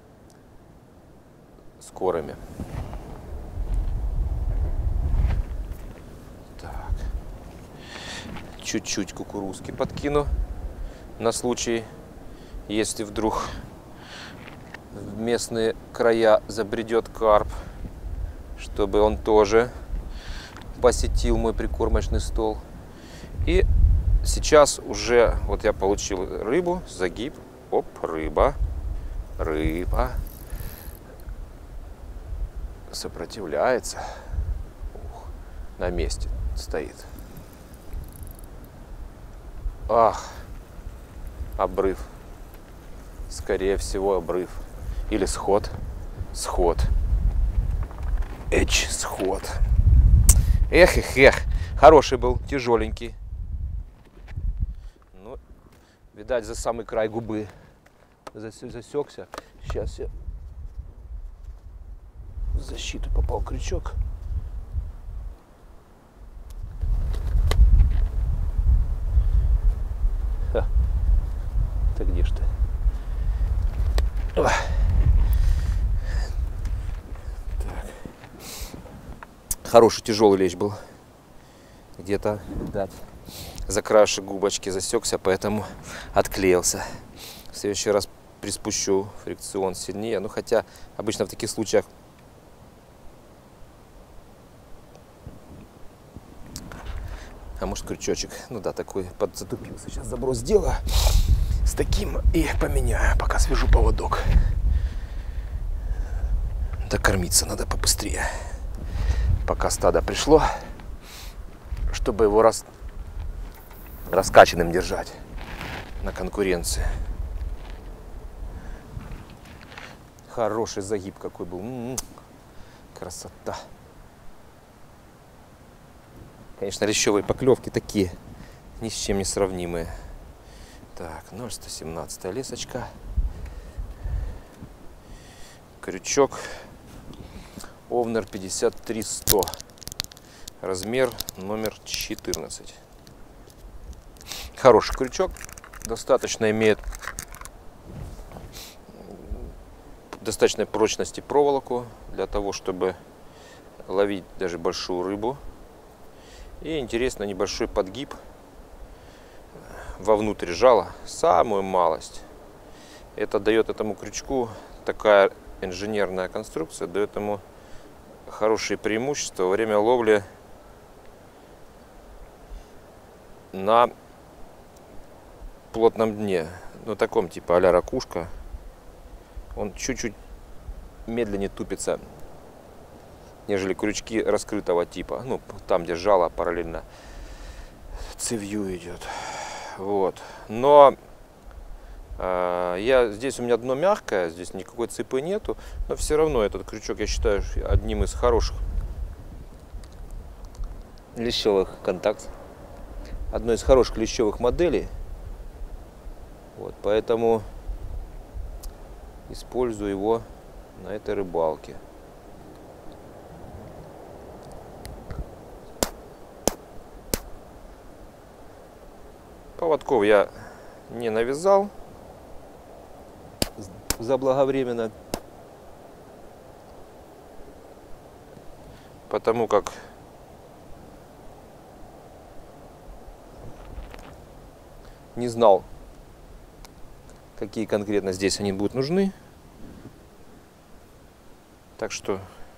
скорыми. Так. Чуть-чуть кукурузки подкину на случай, если вдруг в местные края забредет карп, чтобы он тоже посетил мой прикормочный стол. И сейчас уже вот я получил рыбу, загиб, оп, рыба, рыба сопротивляется. Ух, на месте стоит. Ах, обрыв. Скорее всего, обрыв. Или сход. Сход. Сход. Эх, эх, эх. Хороший был, тяжеленький. Ну, видать, за самый край губы засекся. Сейчас я в защиту попал крючок. Ха. Ты где ж ты? Так. Хороший тяжелый лещ был. Где-то за краешек губочки засекся, поэтому отклеился. В следующий раз приспущу фрикцион сильнее. Ну, хотя обычно в таких случаях а может крючочек, ну да, такой подзатупился. Сейчас заброс сделаю с таким и поменяю, пока свяжу поводок. Докормиться надо побыстрее, пока стадо пришло, чтобы его раскачанным держать на конкуренции. Хороший загиб какой был. Красота. Конечно, лещевые поклевки такие, ни с чем не сравнимые. Так, 0,117 лесочка. Крючок Овнер 53100. Размер номер 14. Хороший крючок. Достаточно имеет достаточной прочности проволоку для того, чтобы ловить даже большую рыбу. И интересно, небольшой подгиб вовнутрь жала, самую малость. Это дает этому крючку, такая инженерная конструкция дает ему хорошие преимущества во время ловли на плотном дне, ну таком типа а-ля ракушка. Он чуть-чуть медленнее тупится, нежели крючки раскрытого типа, ну там где жало параллельно цевью идет. Вот, но здесь у меня дно мягкое, здесь никакой цепи нету, но все равно этот крючок я считаю одним из хороших лещевых контактов, одной из хороших лещевых моделей. Вот, поэтому использую его на этой рыбалке. Поводков я не навязал заблаговременно, потому как не знал, какие конкретно здесь они будут нужны. Так что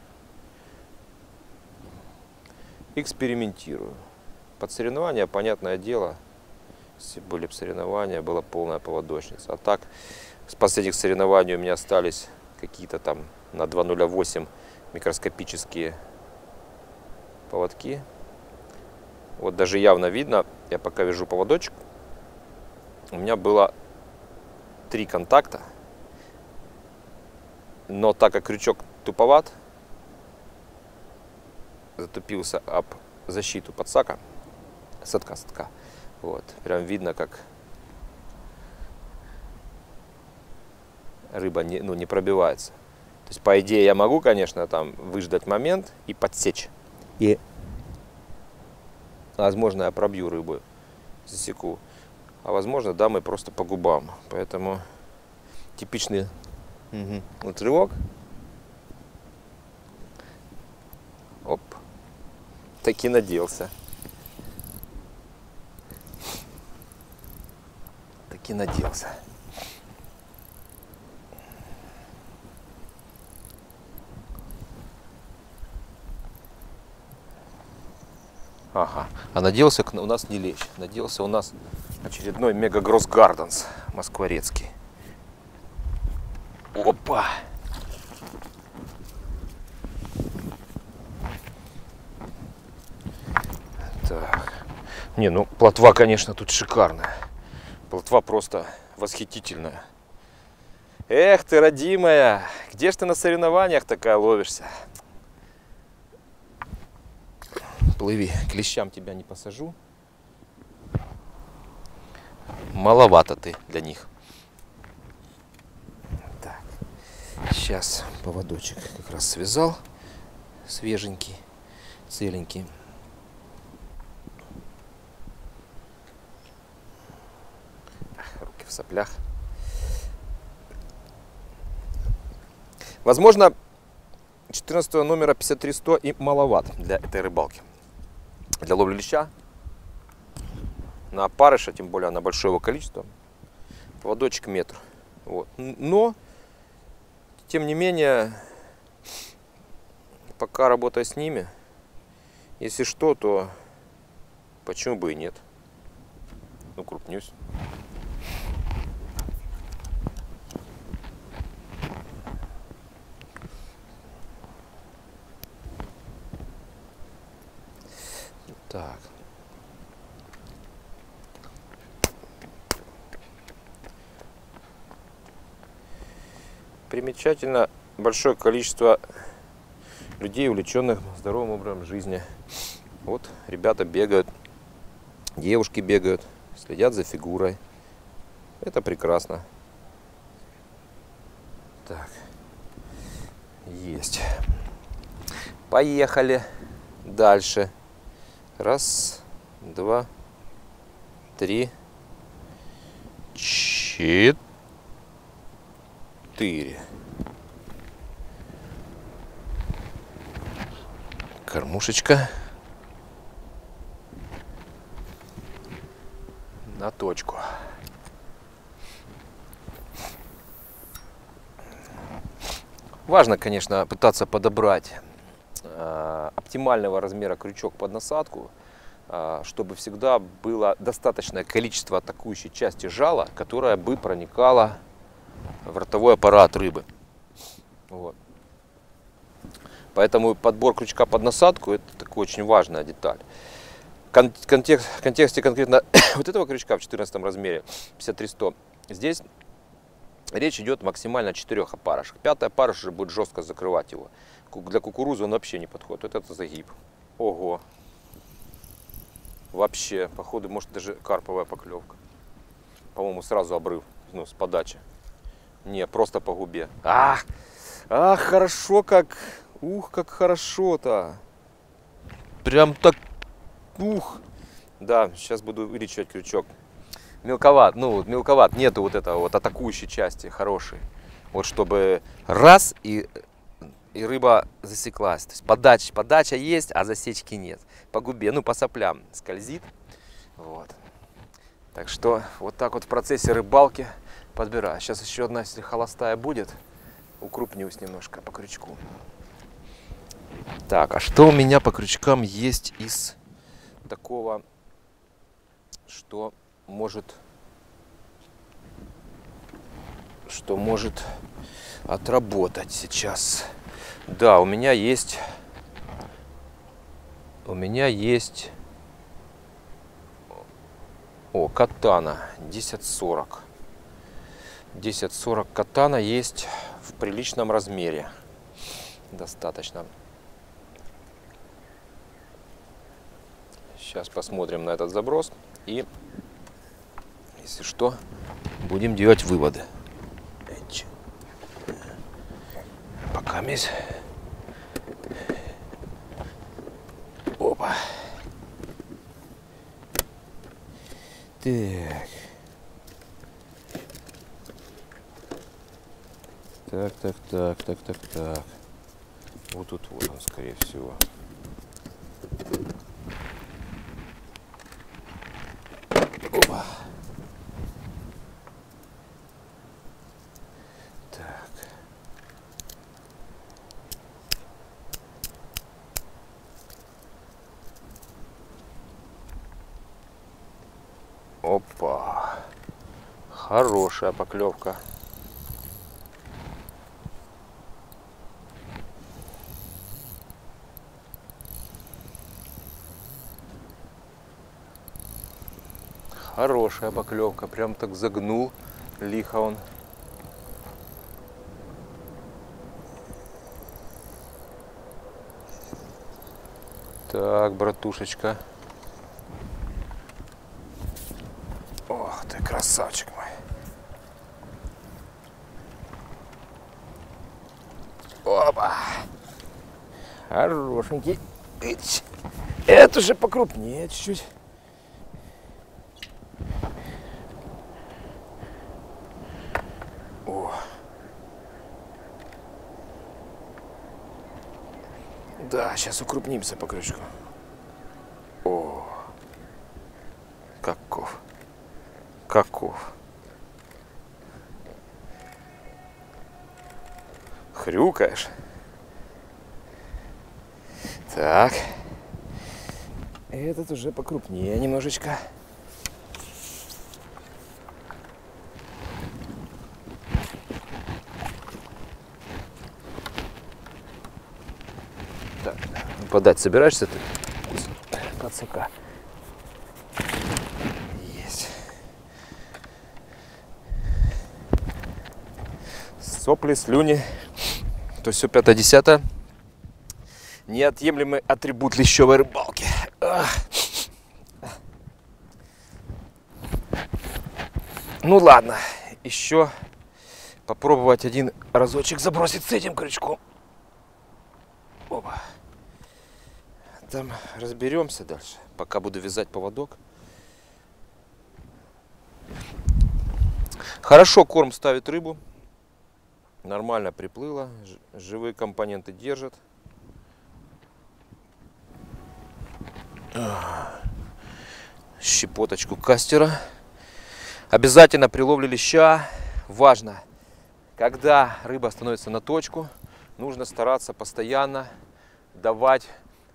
экспериментирую. Под соревнования, понятное дело, если были бы соревнования, была полная поводочница. А так, с последних соревнований у меня остались какие-то там на 2,08 микроскопические поводки. Вот даже явно видно, я пока вяжу поводочек, у меня было 3 контакта Но так как крючок туповат, затупился об защиту подсака, садка. Вот, прям видно, как рыба не пробивается. То есть, по идее, я могу, конечно, там выждать момент и подсечь. И, возможно, я пробью рыбу, засеку. А возможно, дам и просто по губам. Поэтому типичный вот рывок. Оп. Таки надеялся. Таки надеялся. Ага. А надеялся у нас не лечь. Надеялся у нас очередной Мега Гросс Гарденс москворецкий. Опа! Так. Не, ну плотва, конечно, тут шикарная. Плотва просто восхитительная. Эх ты, родимая, где ж ты на соревнованиях такая ловишься? Плыви, клещам тебя не посажу. Маловато ты для них. Так, сейчас поводочек как раз связал. Свеженький, целенький. Руки в соплях. Возможно, 14 номера 53-100 и маловат для этой рыбалки. Для ловли леща. На опарыша, тем более на большое его количество. Поводочек метр. Вот. Но, тем не менее, пока работая с ними, если что, то почему бы и нет. Укрупнюсь. Так. Примечательно большое количество людей, увлеченных здоровым образом жизни. Вот ребята бегают, девушки бегают, следят за фигурой. Это прекрасно. Так, есть. Поехали дальше. Раз, два, три, четыре. Кормушечка на точку. Важно, конечно, пытаться подобрать оптимального размера крючок под насадку, чтобы всегда было достаточное количество атакующей части жала, которая бы проникала в ротовой аппарат рыбы. Вот. Поэтому подбор крючка под насадку — это такая очень важная деталь. В контексте конкретно вот этого крючка в 14 размере 53-100 здесь речь идет максимально о 4 опарышах. 5-й опарыш уже будет жестко закрывать его. Для кукурузы он вообще не подходит. Вот это загиб. Ого. Вообще, походу, может даже карповая поклевка. По-моему, сразу обрыв, ну, с подачи. Не, просто по губе. Ах, хорошо как. Ух, как хорошо-то. Прям так. Ух. Да, сейчас буду увеличивать крючок. Мелковат, ну, мелковат. Нету вот этого вот атакующей части хорошей. Вот чтобы раз и рыба засеклась. То есть подача есть, а засечки нет. По губе, ну, по соплям скользит. Вот. Так что вот так вот в процессе рыбалки подбираю. Сейчас еще одна, если холостая будет, укрупнюсь немножко по крючку. Так, а что у меня по крючкам есть из такого, что может отработать сейчас? Да, у меня есть катана 1040 катана есть в приличном размере. Достаточно. Сейчас посмотрим на этот заброс и, если что, будем делать выводы. Пока здесь. Опа. Так. Так. Вот тут вот он, скорее всего. Опа. Так. Опа. Хорошая поклевка. Хорошая поклевка, прям так загнул лихо он. Так, братушечка. Ох ты, красавчик мой. Опа. Хорошенький. Это уже покрупнее чуть-чуть. Да, сейчас укрупнимся по крючку. О, каков. Хрюкаешь. Так. Этот уже покрупнее немножечко. Так, подать собираешься ты? Пацака. Есть. Сопли, слюни. То все 5-10. Неотъемлемый атрибут лещевой рыбалки. Ну ладно, еще попробовать один разочек забросить с этим крючком. Опа. Там разберемся дальше. Пока буду вязать поводок. Хорошо корм ставит рыбу. Нормально приплыла. Живые компоненты держат. Щепоточку кастера. Обязательно при ловле леща важно, когда рыба становится на точку, нужно стараться постоянно давать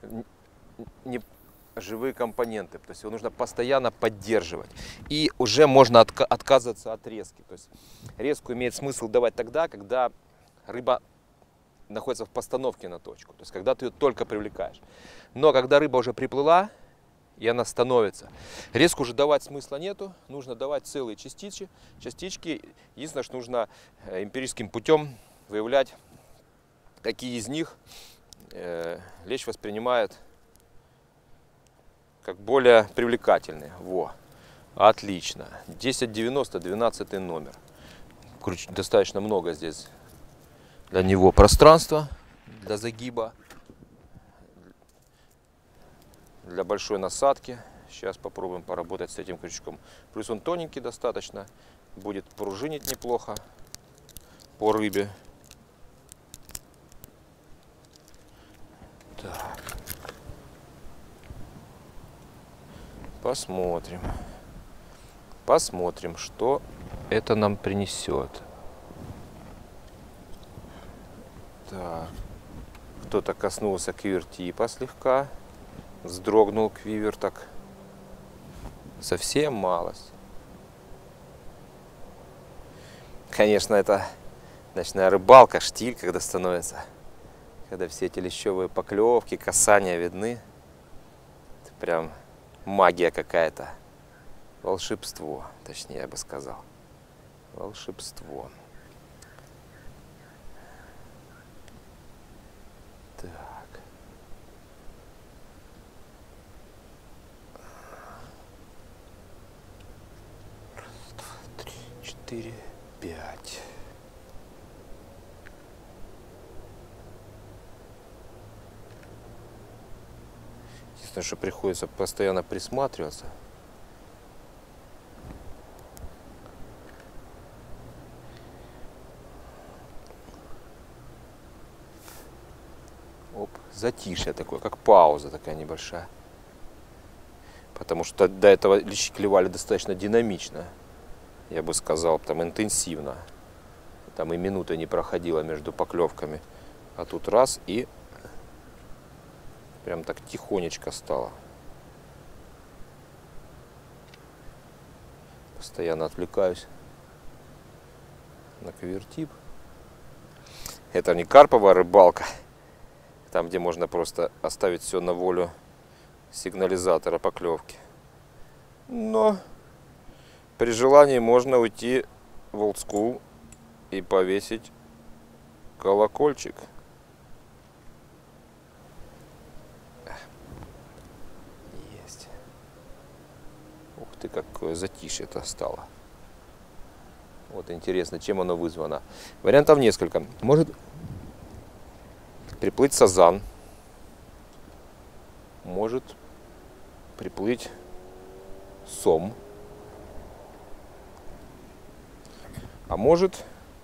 живые компоненты. То есть его нужно постоянно поддерживать. И уже можно отказываться от резки. То есть резку имеет смысл давать тогда, когда рыба находится в постановке на точку. То есть когда ты ее только привлекаешь. Но когда рыба уже приплыла, и она становится, резко уже давать смысла нету, нужно давать целые частички. Единственное, что нужно эмпирическим путем выявлять, какие из них лещ воспринимает как более привлекательные. Во, отлично. 1090, 12 номер. Достаточно много здесь для него пространства, для загиба. Для большой насадки. Сейчас попробуем поработать с этим крючком. Плюс он тоненький достаточно. Будет пружинить неплохо по рыбе. Так. Посмотрим, что это нам принесет. Так. Кто-то коснулся квивер-типа слегка. Вздрогнул квивер так. Совсем малость. Конечно, это ночная рыбалка, штиль, когда становится. Когда все эти лещевые поклевки, касания видны. Это прям магия какая-то. Волшебство, точнее я бы сказал. Волшебство. Так. Раз, два, три, 4, 5. Единственное, что приходится постоянно присматриваться. Оп, затишье такое, как пауза такая небольшая. Потому что до этого лещи клевали достаточно динамично. Я бы сказал, там интенсивно. Там и минуты не проходило между поклевками. А тут раз и прям так тихонечко стало. Постоянно отвлекаюсь на квертип. Это не карповая рыбалка. Там, где можно просто оставить все на волю сигнализатора поклевки. Но при желании можно уйти в олдскул и повесить колокольчик. Есть. Ух ты, какое затишье-то стало. Вот интересно, чем оно вызвано. Вариантов несколько. Может приплыть сазан. Может приплыть сом. А может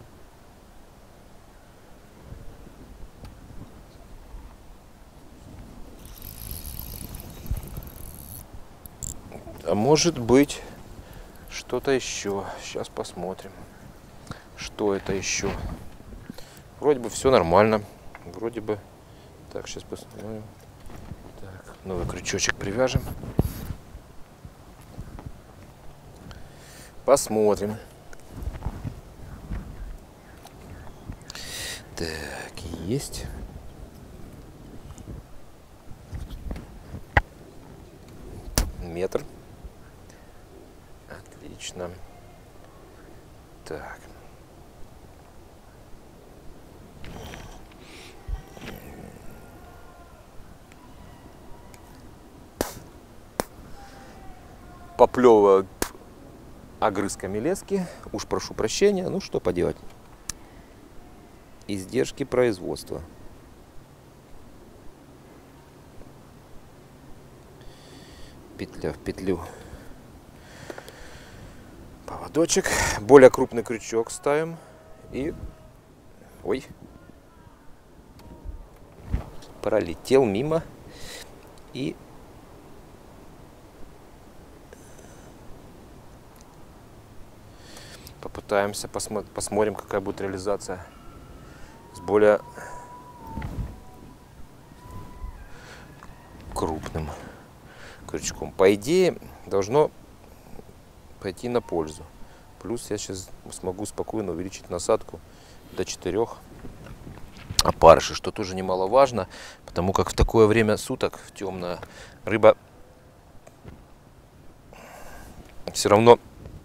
быть что-то еще. Сейчас посмотрим, что это еще. Вроде бы все нормально. Вроде бы. Так, сейчас посмотрим. Так, новый крючочек привяжем. Посмотрим. Так, есть. Метр. Отлично. Так. Поплевываю огрызками лески. Уж прошу прощения. Ну что поделать. Издержки производства. Петля в петлю. Поводочек. Более крупный крючок ставим. И... Ой. Пролетел мимо. И... Попытаемся, посмотрим, какая будет реализация с более крупным крючком. По идее, должно пойти на пользу. Плюс я сейчас смогу спокойно увеличить насадку до 4 опарышей, что тоже немаловажно, потому как в такое время суток, в темное, рыба все равно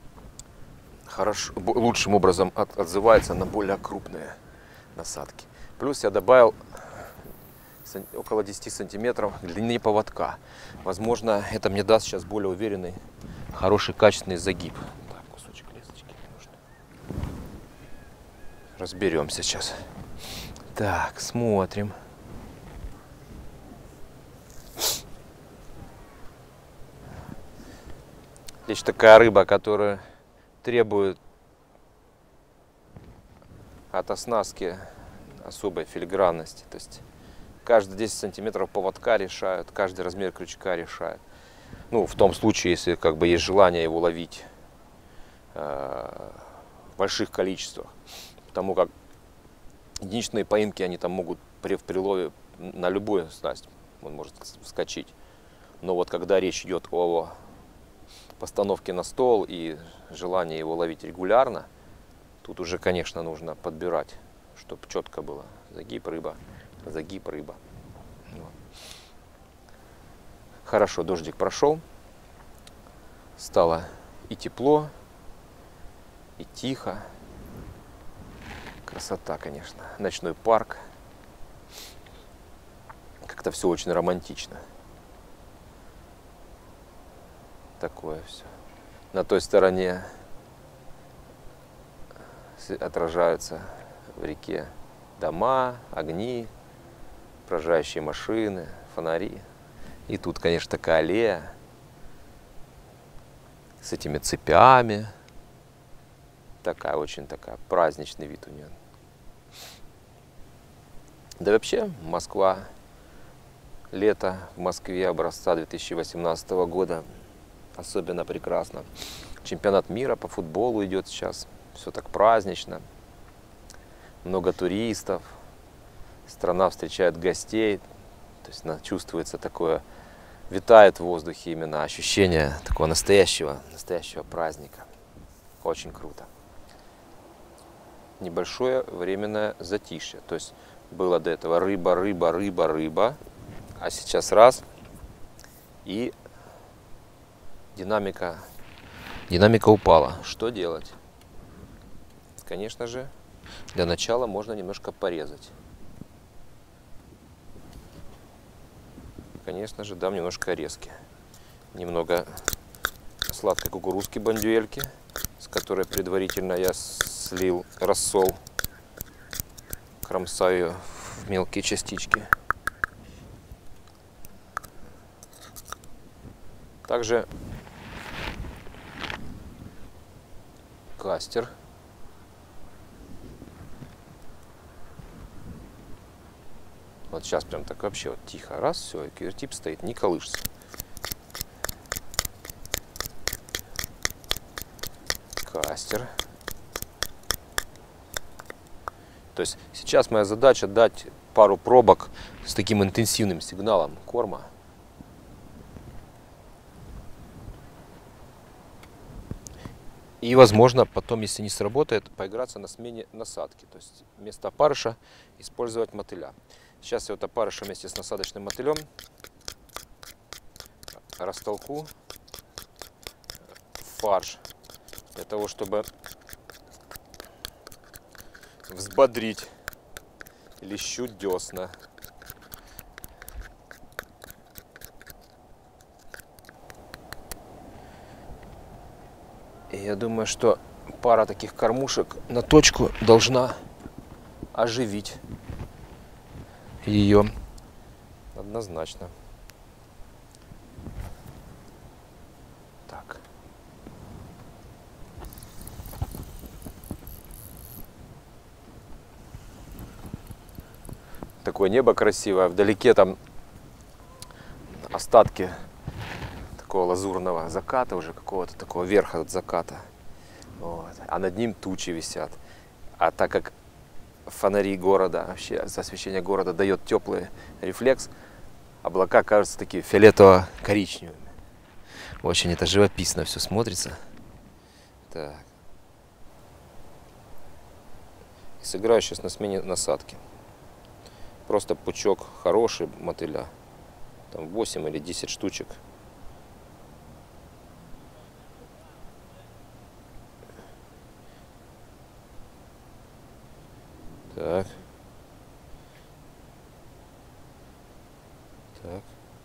лучшим образом отзывается на более крупные насадки. Плюс я добавил около 10 сантиметров длины поводка. Возможно, это мне даст сейчас более уверенный, хороший, качественный загиб. Так, кусочек лесочки нужно. Разберемся сейчас. Так, смотрим. Здесь такая рыба, которая требует от оснастки особой филигранности. То есть каждые 10 сантиметров поводка решают, каждый размер крючка решает. Ну, в том случае, если как бы есть желание его ловить в больших количествах. Потому как единичные поимки, они там могут в прилове на любую снасть, он может вскочить. Но вот когда речь идет о постановке на стол и желание его ловить регулярно, тут уже, конечно, нужно подбирать, чтобы четко было. Загиб, рыба, загиб, рыба. Вот. Хорошо, дождик прошел. Стало и тепло, и тихо. Красота, конечно. Ночной парк. Как-то все очень романтично. Такое все. На той стороне отражаются в реке дома, огни, проезжающие машины, фонари. И тут, конечно, такая аллея с этими цепями. Такая, очень такая, праздничный вид у нее. Да вообще, Москва, лето в Москве образца 2018 года особенно прекрасно. Чемпионат мира по футболу идет сейчас. Все так празднично. Много туристов. Страна встречает гостей. То есть чувствуется такое, витает в воздухе именно ощущение такого настоящего праздника. Очень круто. Небольшое временное затишье. То есть было до этого рыба, рыба, рыба, рыба. А сейчас раз. И динамика упала. Что делать? Конечно же, для начала можно немножко порезать. Конечно же, дам немножко резки. Немного сладкой кукурузки бондюэльки, с которой предварительно я слил рассол. Кромсаю ее в мелкие частички. Также кастер. Вот сейчас прям так вообще вот тихо. Раз, все, и квертип стоит, не колышется. Кастер. То есть сейчас моя задача дать пару пробок с таким интенсивным сигналом корма. И, возможно, потом, если не сработает, поиграться на смене насадки. То есть вместо опарыша использовать мотыля. Сейчас я вот опарыша вместе с насадочным мотылем растолку фарш для того, чтобы взбодрить лещу десна. И я думаю, что пара таких кормушек на точку должна оживить ее однозначно. Так. Такое небо красивое. Вдалеке там остатки такого лазурного заката, уже какого-то такого верха от заката. Вот. А над ним тучи висят. А так как фонари города, вообще освещение города дает теплый рефлекс, облака кажутся такие фиолетово-коричневыми. Очень это живописно все смотрится. Так. И сыграю сейчас на смене насадки. Просто пучок хороший мотыля. Там 8 или 10 штучек. Так. Так.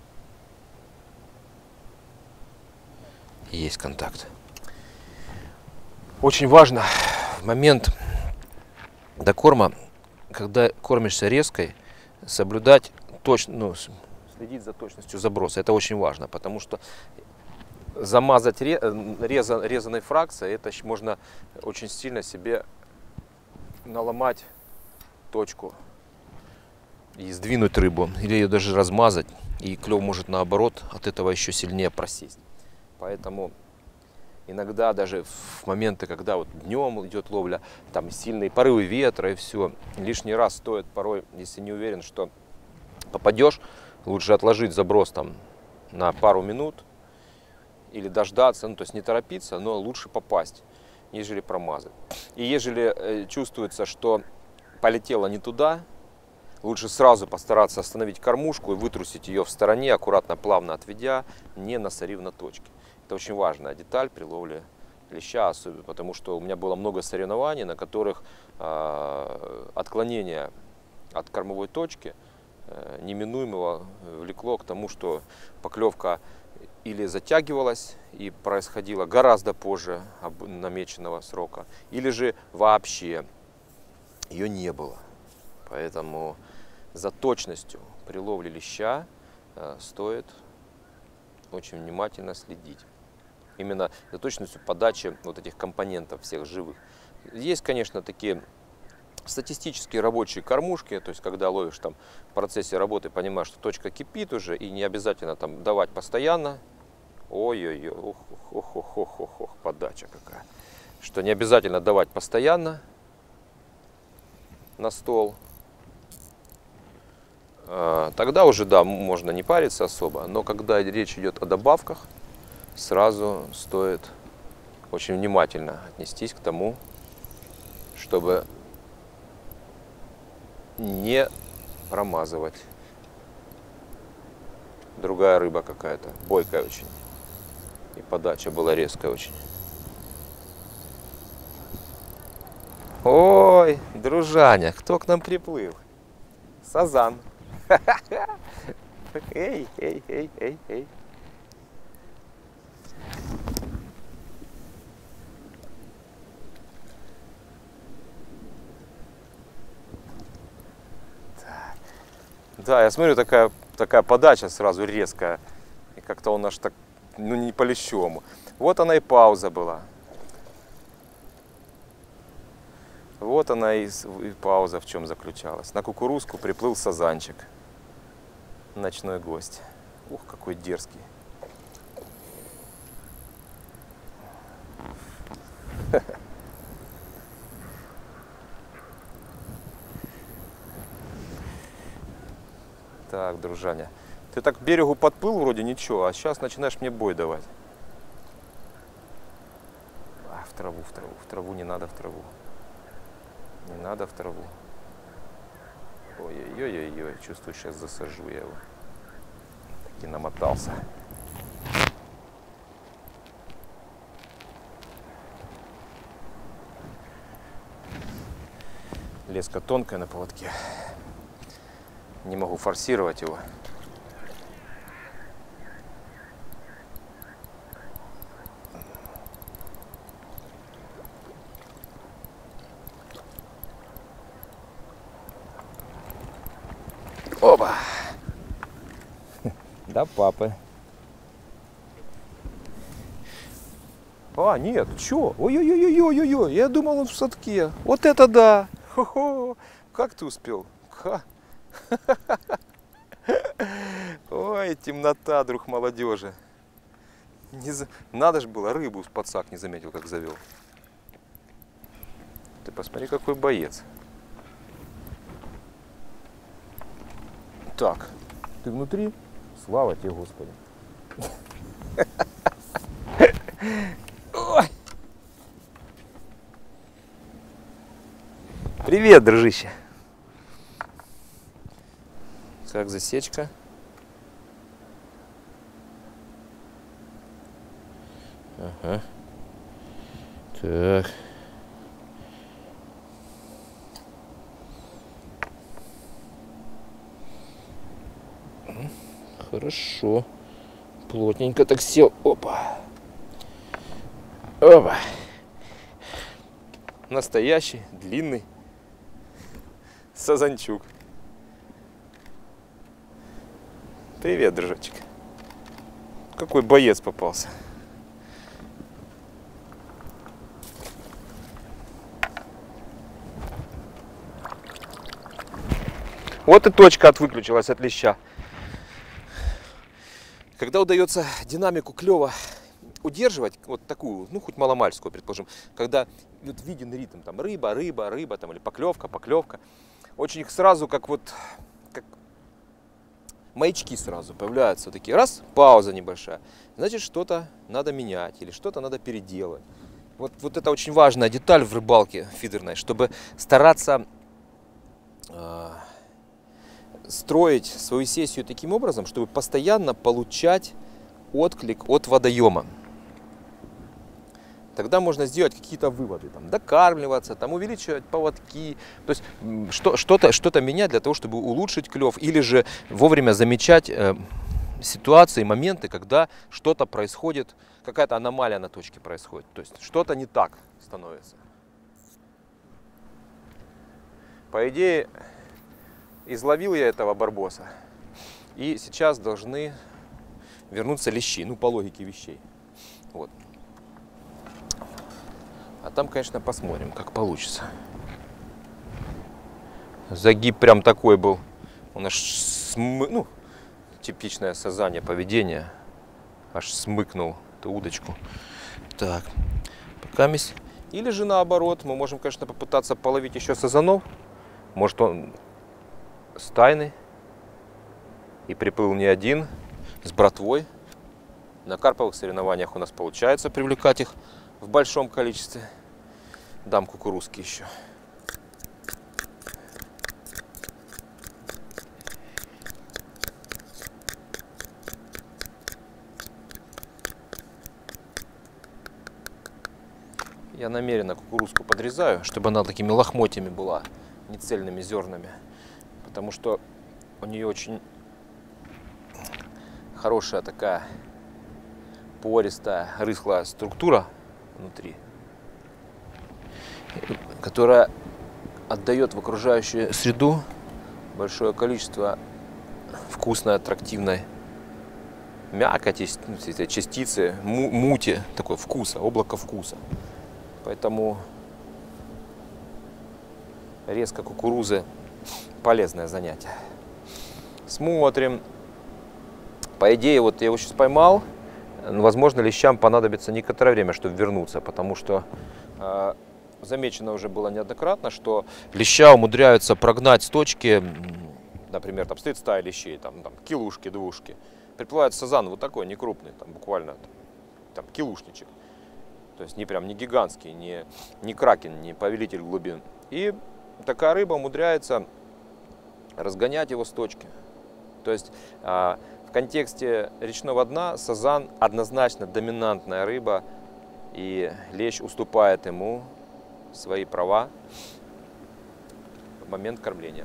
Есть контакт. Очень важно в момент докорма, когда кормишься резкой, соблюдать точно, следить за точностью заброса. Это очень важно, потому что замазать резаной фракцией, это можно очень сильно себе наломать точку и сдвинуть рыбу, или ее даже размазать, и клев может наоборот от этого еще сильнее просесть. Поэтому иногда даже в моменты, когда вот днем идет ловля, там сильные порывы ветра и все, лишний раз стоит порой, если не уверен, что попадешь, лучше отложить заброс там на пару минут или дождаться, то есть не торопиться, но лучше попасть, нежели промазать. И ежели чувствуется, что полетело не туда, лучше сразу постараться остановить кормушку и вытрусить ее в стороне, аккуратно, плавно отведя, не насорив на точке. Это очень важная деталь при ловле леща, особенно, потому что у меня было много соревнований, на которых отклонение от кормовой точки неминуемого влекло к тому, что поклевка или затягивалась и происходила гораздо позже намеченного срока, или же вообще ее не было. Поэтому за точностью при ловле леща стоит очень внимательно следить. Именно за точностью подачи вот этих компонентов всех живых. Есть, конечно, такие статистические рабочие кормушки, то есть когда ловишь там в процессе работы, понимаешь, что точка кипит уже, и не обязательно там давать постоянно. Ой-ой-ой, ох, подача какая. Что не обязательно давать постоянно на стол. Тогда уже, да, можно не париться особо, но когда речь идет о добавках, сразу стоит очень внимательно отнестись к тому, чтобы не промазывать. Другая рыба какая-то, бойкая очень. И подача была резкая очень. Ой, дружаня, кто к нам приплыл? Сазан. Эй, эй, эй, эй, эй. Да, я смотрю, такая подача сразу резкая. И как-то он аж так, ну не по-лещевому. Вот она и пауза была. Вот она и пауза в чем заключалась. На кукурузку приплыл сазанчик. Ночной гость. Ух, какой дерзкий. Так, дружаня, ты так к берегу подплыл вроде ничего, а сейчас начинаешь мне бой давать. В траву, в траву, не надо в траву. Не надо в траву. Ой-ой-ой-ой, чувствую, сейчас засажу я его. И намотался. Леска тонкая на поводке. Не могу форсировать его. Оба! Да, папы. А, нет, чё? Ой-ой-ой-ой-ой-ой, я думал, он в садке. Вот это да! Хо-хо! Как ты успел? Ха! Ой, темнота, друг молодежи. Надо же было, рыбу пацак не заметил, как завел. Ты посмотри, какой боец. Так, ты внутри? Слава тебе, Господи. Ой. Привет, дружище. Как засечка? Ага. Так. Хорошо. Плотненько так сел. Опа. Опа. Настоящий, длинный сазанчук. Привет, дружочек. Какой боец попался. Вот и точка выключилась от леща. Когда удается динамику клёва удерживать, вот такую, ну хоть маломальскую, предположим, когда вот виден ритм, там рыба, там, или поклевка, очень их сразу как маячки сразу появляются такие, раз, пауза небольшая, значит что-то надо менять или что-то надо переделать. Вот это очень важная деталь в рыбалке фидерной, чтобы стараться строить свою сессию таким образом, чтобы постоянно получать отклик от водоема. тогда можно сделать какие-то выводы, там, докармливаться, там, увеличивать поводки, то есть что-то менять для того, чтобы улучшить клев, или же вовремя замечать ситуации, моменты, когда что-то происходит, какая-то аномалия на точке происходит, то есть что-то не так становится. По идее, изловил я этого барбоса, и сейчас должны вернуться лещи, ну, по логике вещей. Вот. А там, конечно, посмотрим, как получится. Загиб прям такой был. Он аж ну, типичное сазанье поведение. Аж смыкнул эту удочку. Так, пока месть. Или же наоборот, мы можем, конечно, попытаться половить еще сазанов. Может, он стайный и приплыл не один, с братвой. На карповых соревнованиях у нас получается привлекать их в большом количестве. Дам кукурузки еще. Я намеренно кукурузку подрезаю, чтобы она такими лохмотьями была, не цельными зернами. Потому что у нее очень хорошая такая пористая, рыхлая структура внутри, которая отдает в окружающую среду большое количество вкусной, аттрактивной мякоти, частицы, мути, такой вкуса, облако вкуса. Поэтому резка кукурузы полезное занятие. Смотрим. По идее, вот я его сейчас поймал. Возможно, лещам понадобится некоторое время, чтобы вернуться, потому что замечено уже было неоднократно, что леща умудряются прогнать с точки, например, там стоит стая лещей, там килушки, двушки. Приплывает сазан вот такой, не крупный, там буквально там килушничек. То есть не прям не гигантский, не кракен, не повелитель глубин. И такая рыба умудряется разгонять его с точки. То есть в контексте речного дна сазан однозначно доминантная рыба, и лещ уступает ему свои права в момент кормления.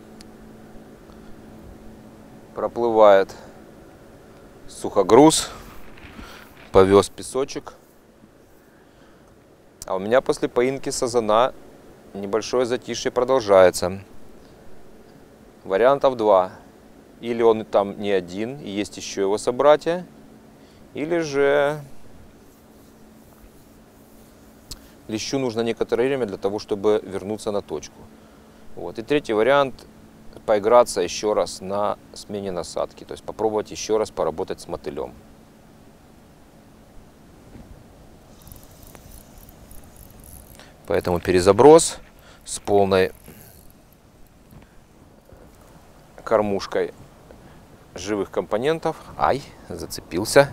Проплывает сухогруз, повез песочек. А у меня после поимки сазана небольшое затишье продолжается. Вариантов два. Или он там не один, и есть еще его собратья, или же лещу нужно некоторое время для того, чтобы вернуться на точку. Вот. И третий вариант – поиграться еще раз на смене насадки, то есть попробовать еще раз поработать с мотылем. Поэтому перезаброс с полной кормушкой живых компонентов. Ай, зацепился.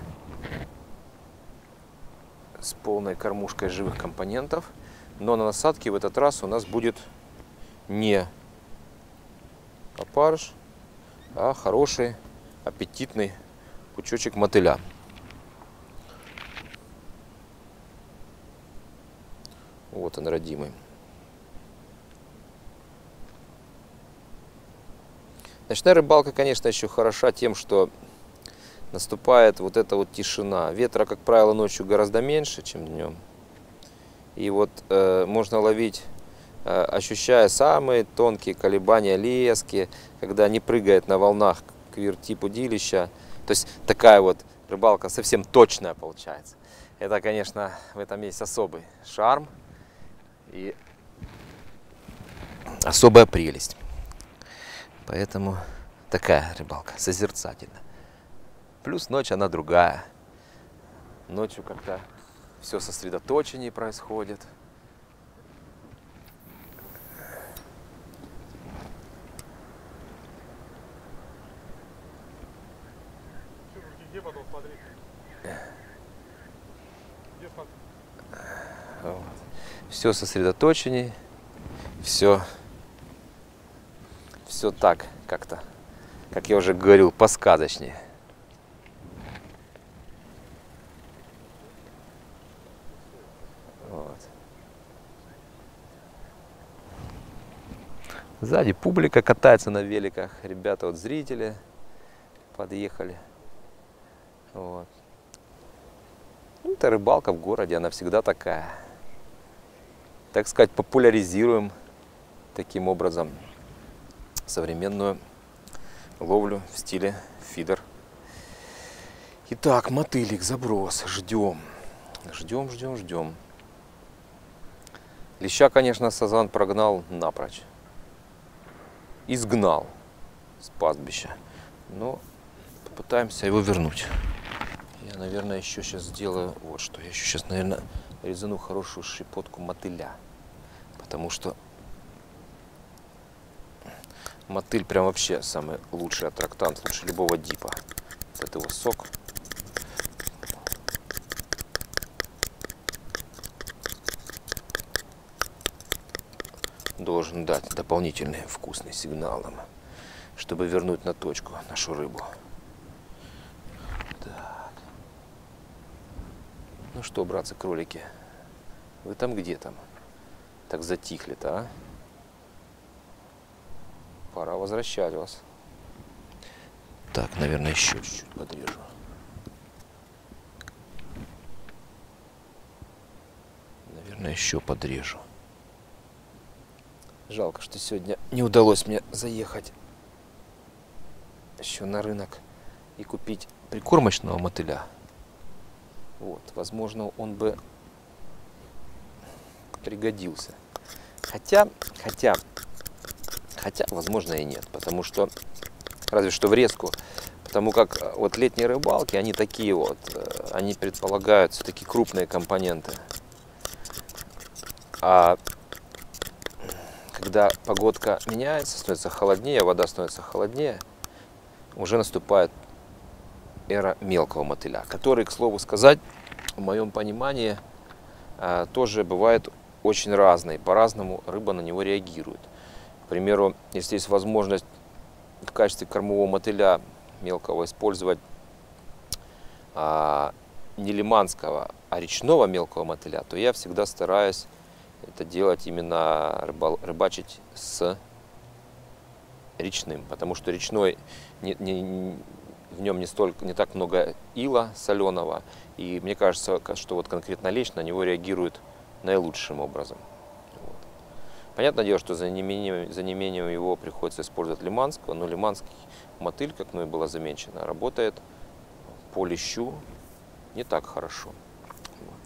С полной кормушкой живых компонентов. Но на насадке в этот раз у нас будет не опарыш, а хороший, аппетитный пучочек мотыля. Вот он, родимый. Ночная рыбалка, конечно, еще хороша тем, что наступает вот эта вот тишина. Ветра, как правило, ночью гораздо меньше, чем днем. И вот можно ловить, ощущая самые тонкие колебания лески, когда не прыгает на волнах квиртип удилища. То есть такая вот рыбалка совсем точная получается. Это, конечно, в этом есть особый шарм и особая прелесть. Поэтому такая рыбалка, созерцательная. Плюс ночь, она другая. Ночью как-то все сосредоточеннее происходит. Где потом смотреть? Где смотреть? Вот. Все сосредоточеннее, все так как-то, как я уже говорил, посказочнее. Сзади публика катается на великах. Ребята, вот зрители подъехали. Вот. Ну, это рыбалка в городе, она всегда такая. Так сказать, популяризируем таким образом современную ловлю в стиле фидер. Итак, мотылик, заброс. Ждем. Ждем. Леща, конечно, сазан прогнал напрочь. Изгнал с пастбища. Но попытаемся его вернуть. Я, наверное, еще сейчас сделаю вот что. Я еще сейчас, наверное, резану хорошую щепотку мотыля. Потому что мотыль прям вообще самый лучший аттрактант, лучше любого дипа. Это его сок. Должен дать дополнительный вкусный сигнал нам, чтобы вернуть на точку нашу рыбу. Так. Ну что, братцы-кролики, вы там где там? Так затихли-то, а? Пора возвращать вас. Так, наверное, еще чуть-чуть подрежу. Наверное, еще подрежу. Жалко, что сегодня не удалось мне заехать еще на рынок и купить прикормочного мотыля. Вот, возможно, он бы пригодился. Хотя, возможно, и нет, потому что, разве что в резку, потому как вот летние рыбалки, они такие вот, они предполагают все-таки крупные компоненты. А когда погодка меняется, становится холоднее, вода становится холоднее, уже наступает эра мелкого мотыля, который, к слову сказать, в моем понимании, тоже бывает очень разный. По-разному рыба на него реагирует. К примеру, если есть возможность в качестве кормового мотыля мелкого использовать не лиманского, а речного мелкого мотыля, то я всегда стараюсь это делать именно рыбачить с речным, потому что речной в нем не так много ила соленого, и мне кажется, что вот конкретно лещ на него реагирует наилучшим образом. Вот. Понятное дело, что за неимением его приходится использовать лиманского, но лиманский мотыль, как мной было замечено, работает по лещу не так хорошо. Вот.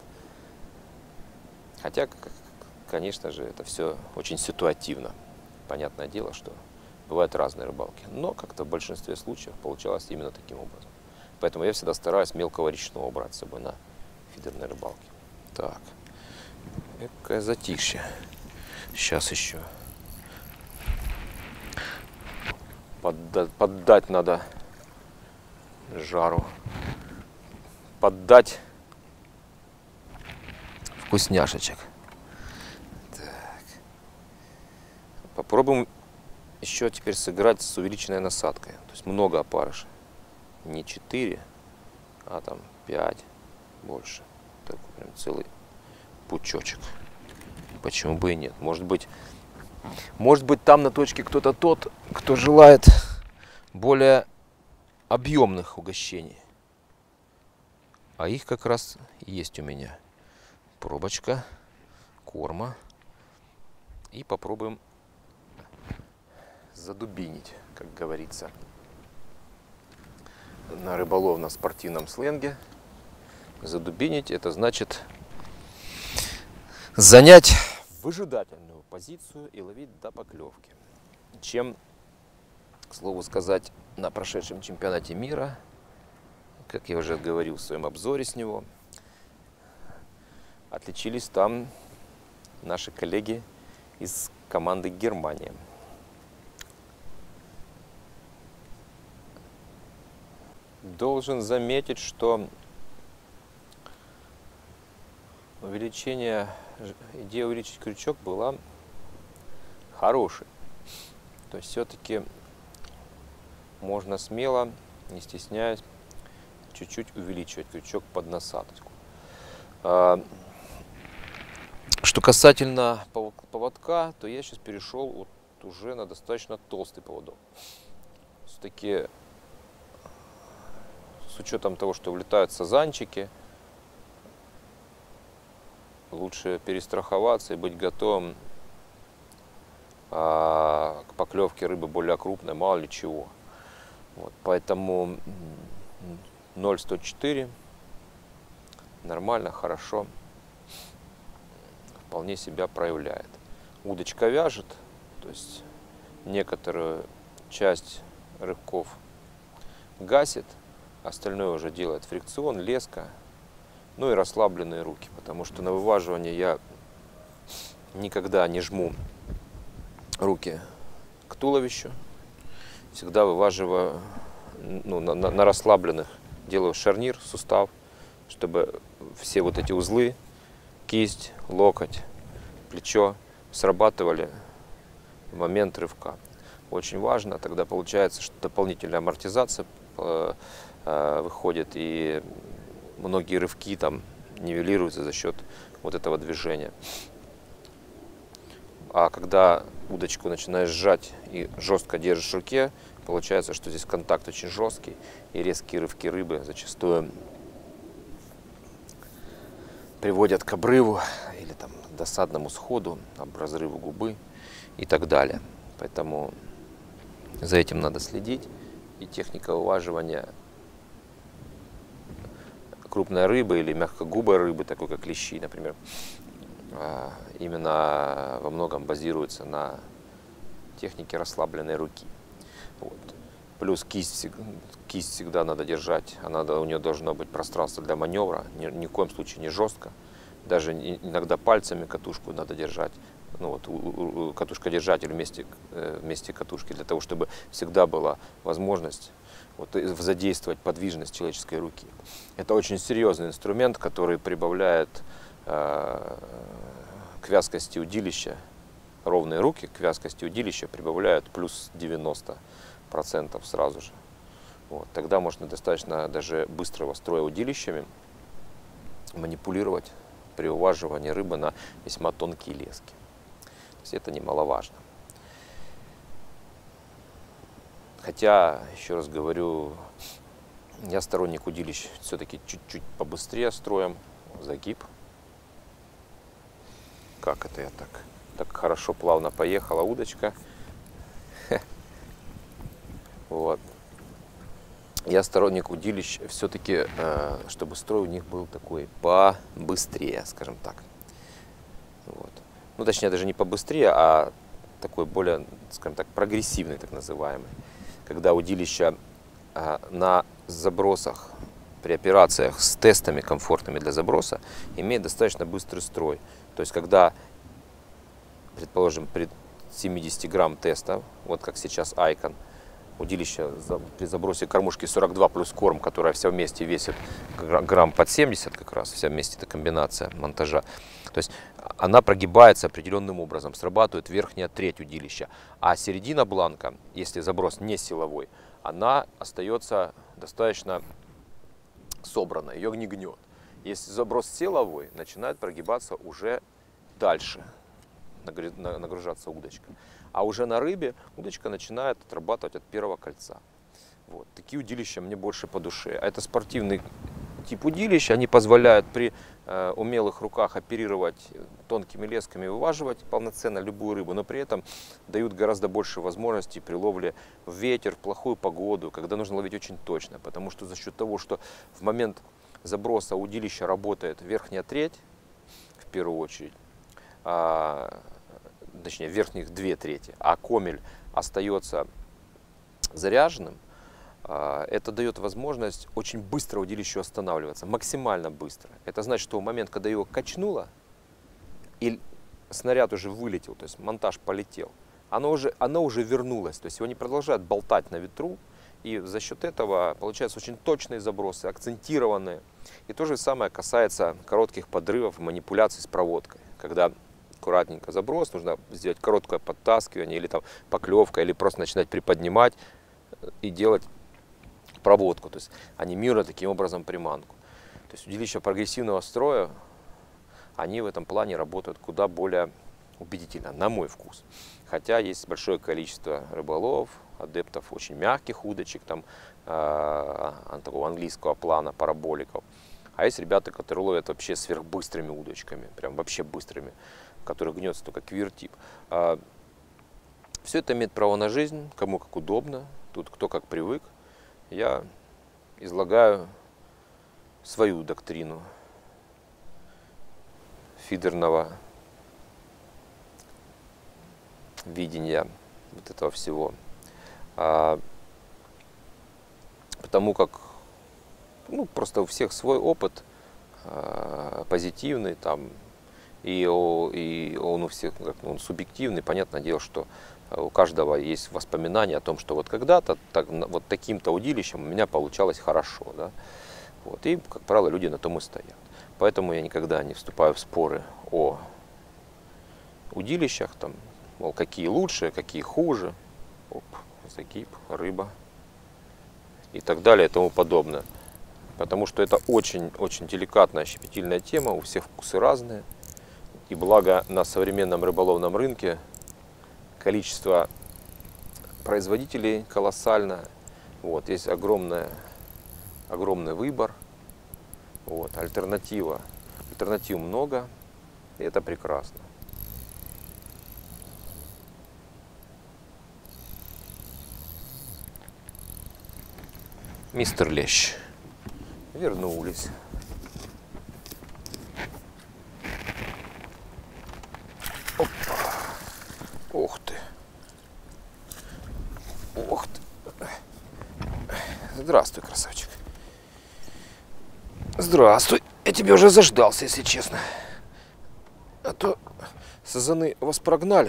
Хотя, конечно же, это все очень ситуативно. Понятное дело, что бывают разные рыбалки. Но как-то в большинстве случаев получалось именно таким образом. Поэтому я всегда стараюсь мелкого речного брать с собой на фидерной рыбалке. Так, какое затишье. Сейчас еще поддать надо жару. Поддать вкусняшечек. Так. Попробуем еще теперь сыграть с увеличенной насадкой. То есть много опарышей. Не 4, а там 5 больше. Такой прям целый пучочек. Почему бы и нет? Может быть там на точке кто-то тот, кто желает более объемных угощений. А их как раз есть у меня. Пробочка корма. И попробуем задубинить, как говорится на рыболовно-спортивном сленге. Задубинить — это значит занять выжидательную позицию и ловить до поклевки. Чем, к слову сказать, на прошедшем чемпионате мира, как я уже говорил в своем обзоре с него, отличились там наши коллеги из команды Германии. Должен заметить, что идея увеличить крючок была хорошей. То есть все-таки можно смело, не стесняясь, чуть-чуть увеличивать крючок под насадочку. Что касательно поводка, то я сейчас перешел уже на достаточно толстый поводок. Все-таки с учетом того, что влетают сазанчики, лучше перестраховаться и быть готовым к поклевке рыбы более крупной, мало ли чего. Вот, поэтому 0,104 нормально, хорошо, вполне себя проявляет. Удочка вяжет, то есть некоторую часть рыбков гасит, остальное уже делает фрикцион, леска, ну и расслабленные руки, потому что на вываживание я никогда не жму руки к туловищу, всегда вываживаю на расслабленных, делаю шарнир, сустав, чтобы все вот эти узлы, кисть, локоть, плечо срабатывали в момент рывка. Очень важно, тогда получается, что дополнительная амортизация выходит, и многие рывки там нивелируются за счет вот этого движения. А когда удочку начинаешь сжать и жестко держишь в руке, получается, что здесь контакт очень жесткий, и резкие рывки рыбы зачастую приводят к обрыву или там досадному сходу, разрыву губы и так далее. Поэтому за этим надо следить. И техника вываживания крупной рыбы или мягкогубой рыбы, такой как лещи, например, именно во многом базируется на технике расслабленной руки. Вот. Плюс кисть всегда надо держать, у нее должно быть пространство для маневра, ни в коем случае не жестко. Даже иногда пальцами катушку надо держать, ну вот, катушкодержатель вместе катушки, для того, чтобы всегда была возможность вот, задействовать подвижность человеческой руки. Это очень серьезный инструмент, который прибавляет к вязкости удилища, ровные руки к вязкости удилища прибавляют плюс 90% сразу же. Вот. Тогда можно достаточно даже быстрого строя удилищами манипулировать при уваживании рыбы на весьма тонкие лески. То есть это немаловажно. Хотя, еще раз говорю, я сторонник удилищ все-таки чуть-чуть побыстрее строим. Загиб. Как это я так хорошо плавно поехала удочка. Вот. Я сторонник удилищ все-таки, чтобы строй у них был такой побыстрее, скажем так. Вот. Ну, точнее, даже не побыстрее, а такой более, скажем так, прогрессивный, так называемый. Когда удилища на забросах, при операциях с тестами комфортными для заброса, имеет достаточно быстрый строй. То есть, когда, предположим, при 70 грамм теста, вот как сейчас Icon, удилище при забросе кормушки 42 плюс корм, которая вся вместе весит грамм под 70 как раз, вся вместе эта комбинация монтажа. То есть она прогибается определенным образом, срабатывает верхняя треть удилища. А середина бланка, если заброс не силовой, она остается достаточно собранной, ее не гнет. Если заброс силовой, начинает прогибаться уже дальше, нагружаться удочка. А уже на рыбе удочка начинает отрабатывать от первого кольца. Вот. Такие удилища мне больше по душе. Это спортивный тип удилища. Они позволяют при умелых руках оперировать тонкими лесками, вываживать полноценно любую рыбу, но при этом дают гораздо больше возможностей при ловле в ветер, в плохую погоду, когда нужно ловить очень точно. Потому что за счет того, что в момент заброса удилища работает верхняя треть, в первую очередь, точнее верхних 2/3, а комель остается заряженным, это дает возможность очень быстро удилищу останавливаться, максимально быстро. Это значит, что в момент, когда его качнуло, и снаряд уже вылетел, то есть монтаж полетел, оно уже вернулось, то есть его не продолжает болтать на ветру, и за счет этого получаются очень точные забросы, акцентированные. И то же самое касается коротких подрывов, манипуляций с проводкой, когда аккуратненько заброс, нужно сделать короткое подтаскивание или там поклевка, или просто начинать приподнимать и делать проводку, то есть анимируя таким образом приманку. То есть удилища прогрессивного строя, они в этом плане работают куда более убедительно, на мой вкус. Хотя есть большое количество рыболовов, адептов очень мягких удочек, там, такого английского плана, параболиков. А есть ребята, которые ловят вообще сверхбыстрыми удочками, прям вообще быстрыми, которых гнется только квир-тип. Все это имеет право на жизнь, кому как удобно, тут кто как привык. Я излагаю свою доктрину фидерного видения вот этого всего. Потому как просто у всех свой опыт позитивный, там, и он у всех он субъективный. Понятное дело, что у каждого есть воспоминания о том, что вот когда-то вот таким-то удилищем у меня получалось хорошо. Да? Вот. И, как правило, люди на том и стоят. Поэтому я никогда не вступаю в споры о удилищах, там, мол, какие лучше, какие хуже. Оп, загиб, рыба и так далее и тому подобное. Потому что это очень-очень деликатная, щепетильная тема, у всех вкусы разные. И благо на современном рыболовном рынке количество производителей колоссальное. Вот, есть огромный выбор. Вот, альтернатив много, и это прекрасно. Мистер Лещ. Вернулись. Опа. Ух ты. Ух ты. Здравствуй, красавчик. Здравствуй. Я тебя уже заждался, если честно. А то сазаны вас прогнали.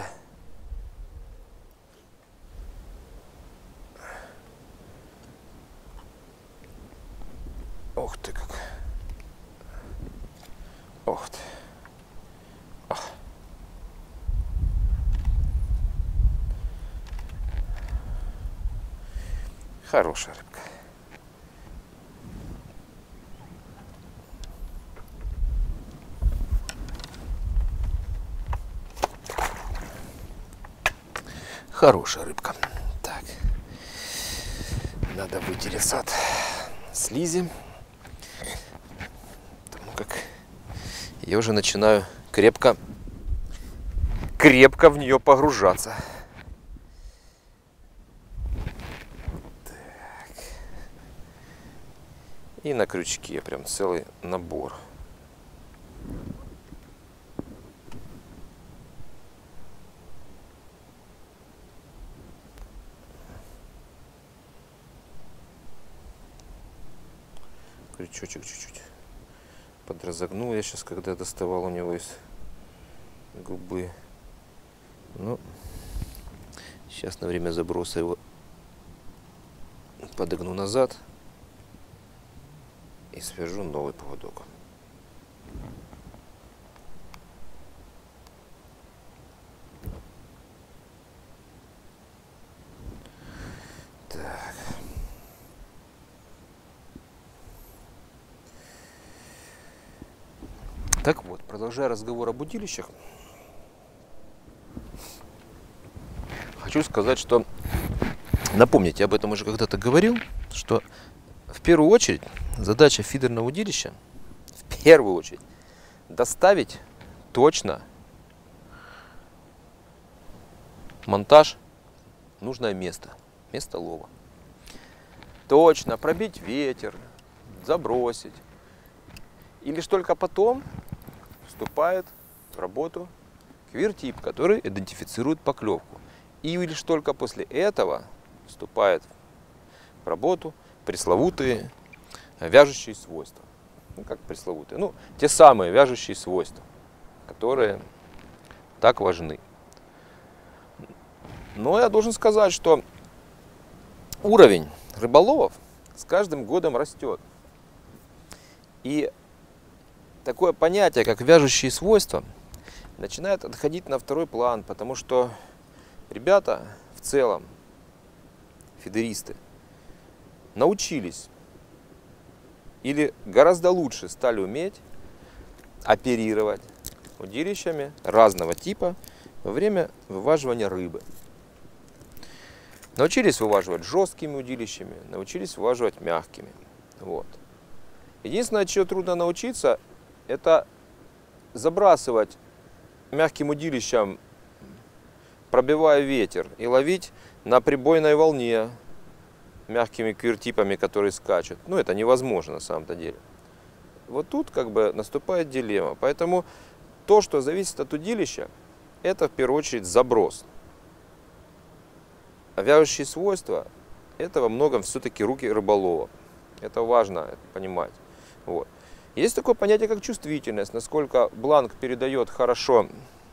Ух ты как. Ух ты. Ах. Хорошая рыбка. Хорошая рыбка. Так. Надо вытереть от слизи. Потому как я уже начинаю крепко в нее погружаться. Так. И на крючке прям целый набор. Крючочек чуть-чуть подразогнул я сейчас, когда доставал у него из губы. Ну, сейчас на время заброса его подогну назад и свяжу новый поводок. Так. Так вот, продолжая разговор об удилищах, хочу сказать, что, напомните, об этом уже когда-то говорил, что в первую очередь задача фидерного удилища, в первую очередь, доставить точно монтаж в нужное место лова. Точно пробить ветер, забросить. И лишь только потом вступает в работу квир-тип, который идентифицирует поклевку. И лишь только после этого вступает в работу пресловутые вяжущие свойства. Ну, как пресловутые? Ну, те самые вяжущие свойства, которые так важны. Но я должен сказать, что уровень рыболовов с каждым годом растет. И такое понятие, как вяжущие свойства, начинает отходить на второй план, потому что ребята в целом, фидеристы, научились или гораздо лучше стали уметь оперировать удилищами разного типа во время вываживания рыбы. Научились вываживать жесткими удилищами, научились вываживать мягкими. Вот. Единственное, чего трудно научиться, это забрасывать мягким удилищем, пробивая ветер, и ловить на прибойной волне мягкими квертипами, которые скачут. Ну, это невозможно на самом-то деле. Вот тут как бы наступает дилемма. Поэтому то, что зависит от удилища, это в первую очередь заброс. А вяжущие свойства – это во многом все-таки руки рыболова. Это важно понимать. Вот. Есть такое понятие, как чувствительность, насколько бланк передает хорошо,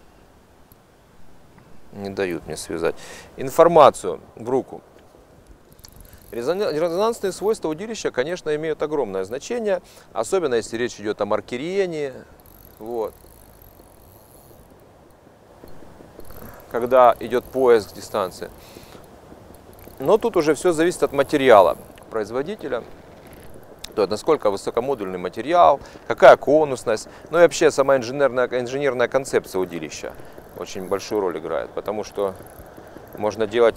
не дают мне связать, информацию в руку. Резонансные свойства удилища, конечно, имеют огромное значение, особенно если речь идет о маркерении. Вот. Когда идет поиск дистанции. Но тут уже все зависит от материала производителя, то есть насколько высокомодульный материал, какая конусность, ну и вообще сама инженерная концепция удилища очень большую роль играет, потому что можно делать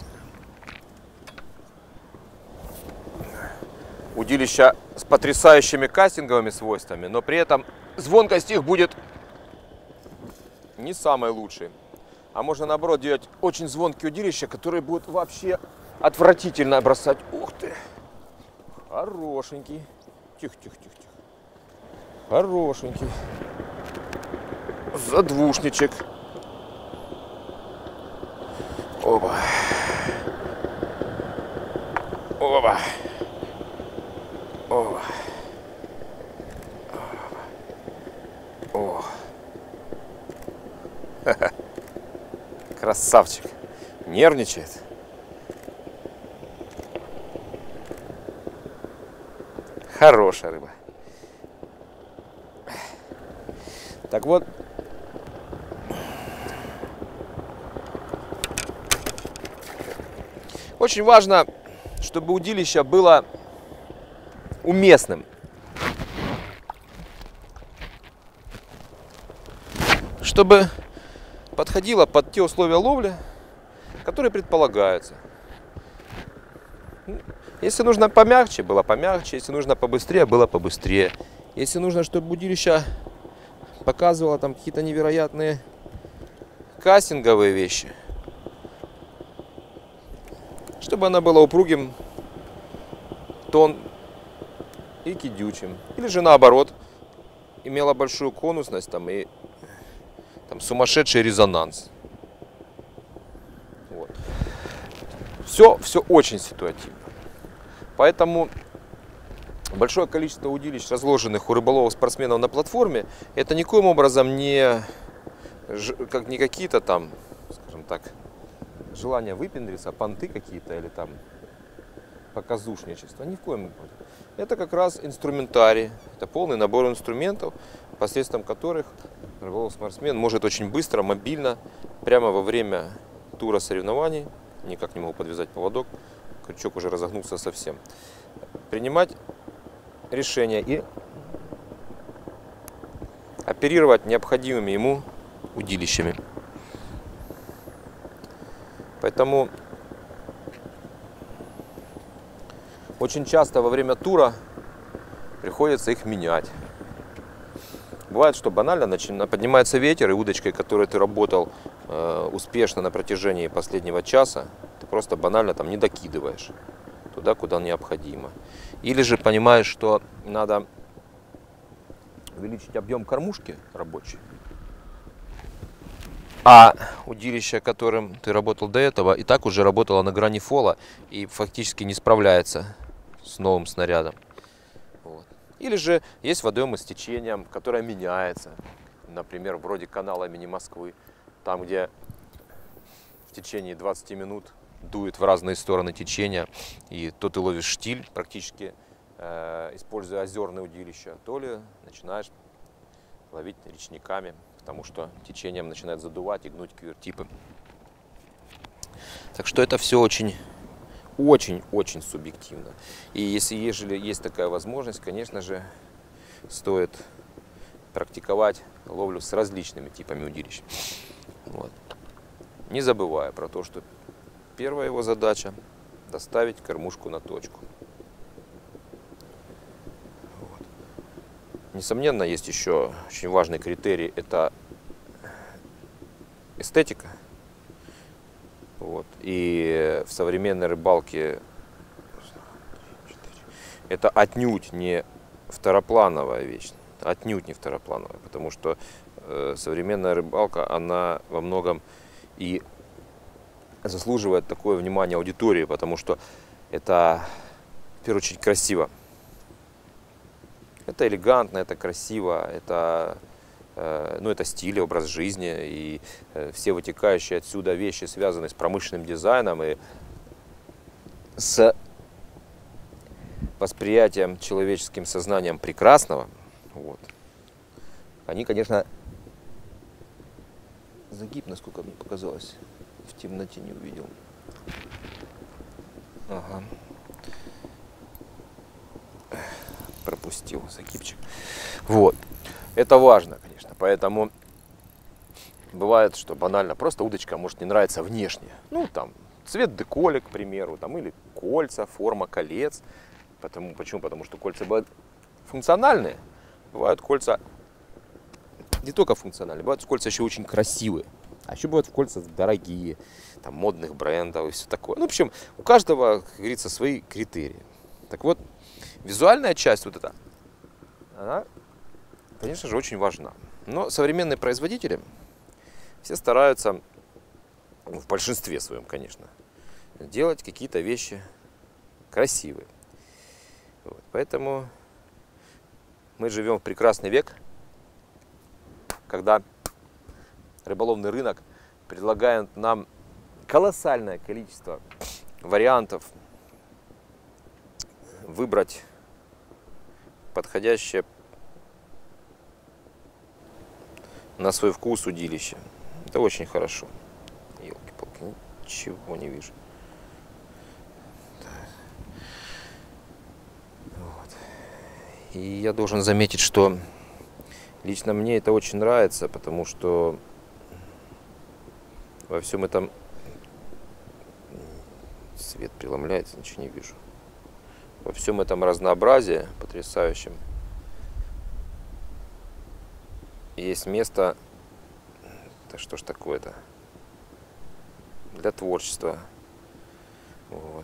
удилища с потрясающими кастинговыми свойствами, но при этом звонкость их будет не самой лучшей. А можно наоборот делать очень звонкие удилища, которые будут вообще отвратительно бросать. Ух ты! Хорошенький. Тихо. Хорошенький. Задвушничек. Оба. Оба. Оба. О. Красавчик. Нервничает. Хорошая рыба. Так вот. Очень важно, чтобы удилище было уместным. Чтобы подходило под те условия ловли, которые предполагаются. Если нужно помягче, было помягче. Если нужно побыстрее, было побыстрее. Если нужно, чтобы удилище показывало там какие-то невероятные кастинговые вещи, чтобы она была упругим, тон и кидючим. Или же наоборот, имела большую конусность там, и там, сумасшедший резонанс. Вот. Все очень ситуативно. Поэтому большое количество удилищ, разложенных у рыболовов-спортсменов на платформе, это никоим образом не какие-то там, скажем так, желания выпендриться, понты какие-то или там показушничество. Ни в коем образе. Это как раз инструментарий. Это полный набор инструментов, посредством которых рыболов-спортсмен может очень быстро, мобильно, прямо во время тура соревнований, никак не могу подвязать поводок, крючок уже разогнулся совсем, принимать решения и оперировать необходимыми ему удилищами. Поэтому очень часто во время тура приходится их менять. Бывает, что банально поднимается ветер, и удочкой, которой ты работал успешно на протяжении последнего часа, ты просто банально там не докидываешь туда, куда необходимо. Или же понимаешь, что надо увеличить объем кормушки рабочей, а удилище, которым ты работал до этого, и так уже работало на грани фола и фактически не справляется с новым снарядом. Вот. Или же есть водоемы с течением, которое меняется. Например, вроде канала имени Москвы, там, где в течение 20 минут дует в разные стороны течения, и то ты ловишь штиль, практически используя озерные удилища, то ли начинаешь ловить речниками, потому что течением начинает задувать и гнуть квертипы. Так что это все очень субъективно. И ежели есть такая возможность, конечно же, стоит практиковать ловлю с различными типами удилищ. Вот. не забывая про то, что первая его задача – доставить кормушку на точку. Вот. Несомненно, есть еще очень важный критерий – это эстетика. Вот. И в современной рыбалке это отнюдь не второплановая вещь, отнюдь не второплановая, потому что современная рыбалка, она во многом и заслуживает такое внимание аудитории, потому что это в первую очередь красиво. Это элегантно, это красиво, это, ну, это стиль, образ жизни, и все вытекающие отсюда вещи, связанные с промышленным дизайном и с восприятием человеческим сознанием прекрасного, вот, они, конечно, загиб, насколько мне показалось, в темноте не увидел. Ага. Пропустил загибчик. Вот. Это важно, конечно. Поэтому бывает, что банально просто удочка может не нравиться внешне. Ну, там, цвет деколя, к примеру, там, или кольца, форма колец. Почему? Потому что кольца бывают функциональные. Бывают кольца не только функциональные, бывают кольца еще очень красивые. А еще бывают кольца дорогие, там, модных брендов и все такое. Ну, в общем, у каждого, как говорится, свои критерии. Так вот, визуальная часть вот эта, она, конечно же, очень важна. Но современные производители все стараются, в большинстве своем, конечно, делать какие-то вещи красивые. Вот. Поэтому мы живем в прекрасный век, когда рыболовный рынок предлагает нам колоссальное количество вариантов выбрать подходящее на свой вкус удилище. Это очень хорошо. Елки-палки, ничего не вижу. Вот. И я должен заметить, что лично мне это очень нравится, потому что во всем этом свет преломляется, ничего не вижу. Во всем этом разнообразии потрясающем есть место, да что ж такое-то, для творчества. Вот.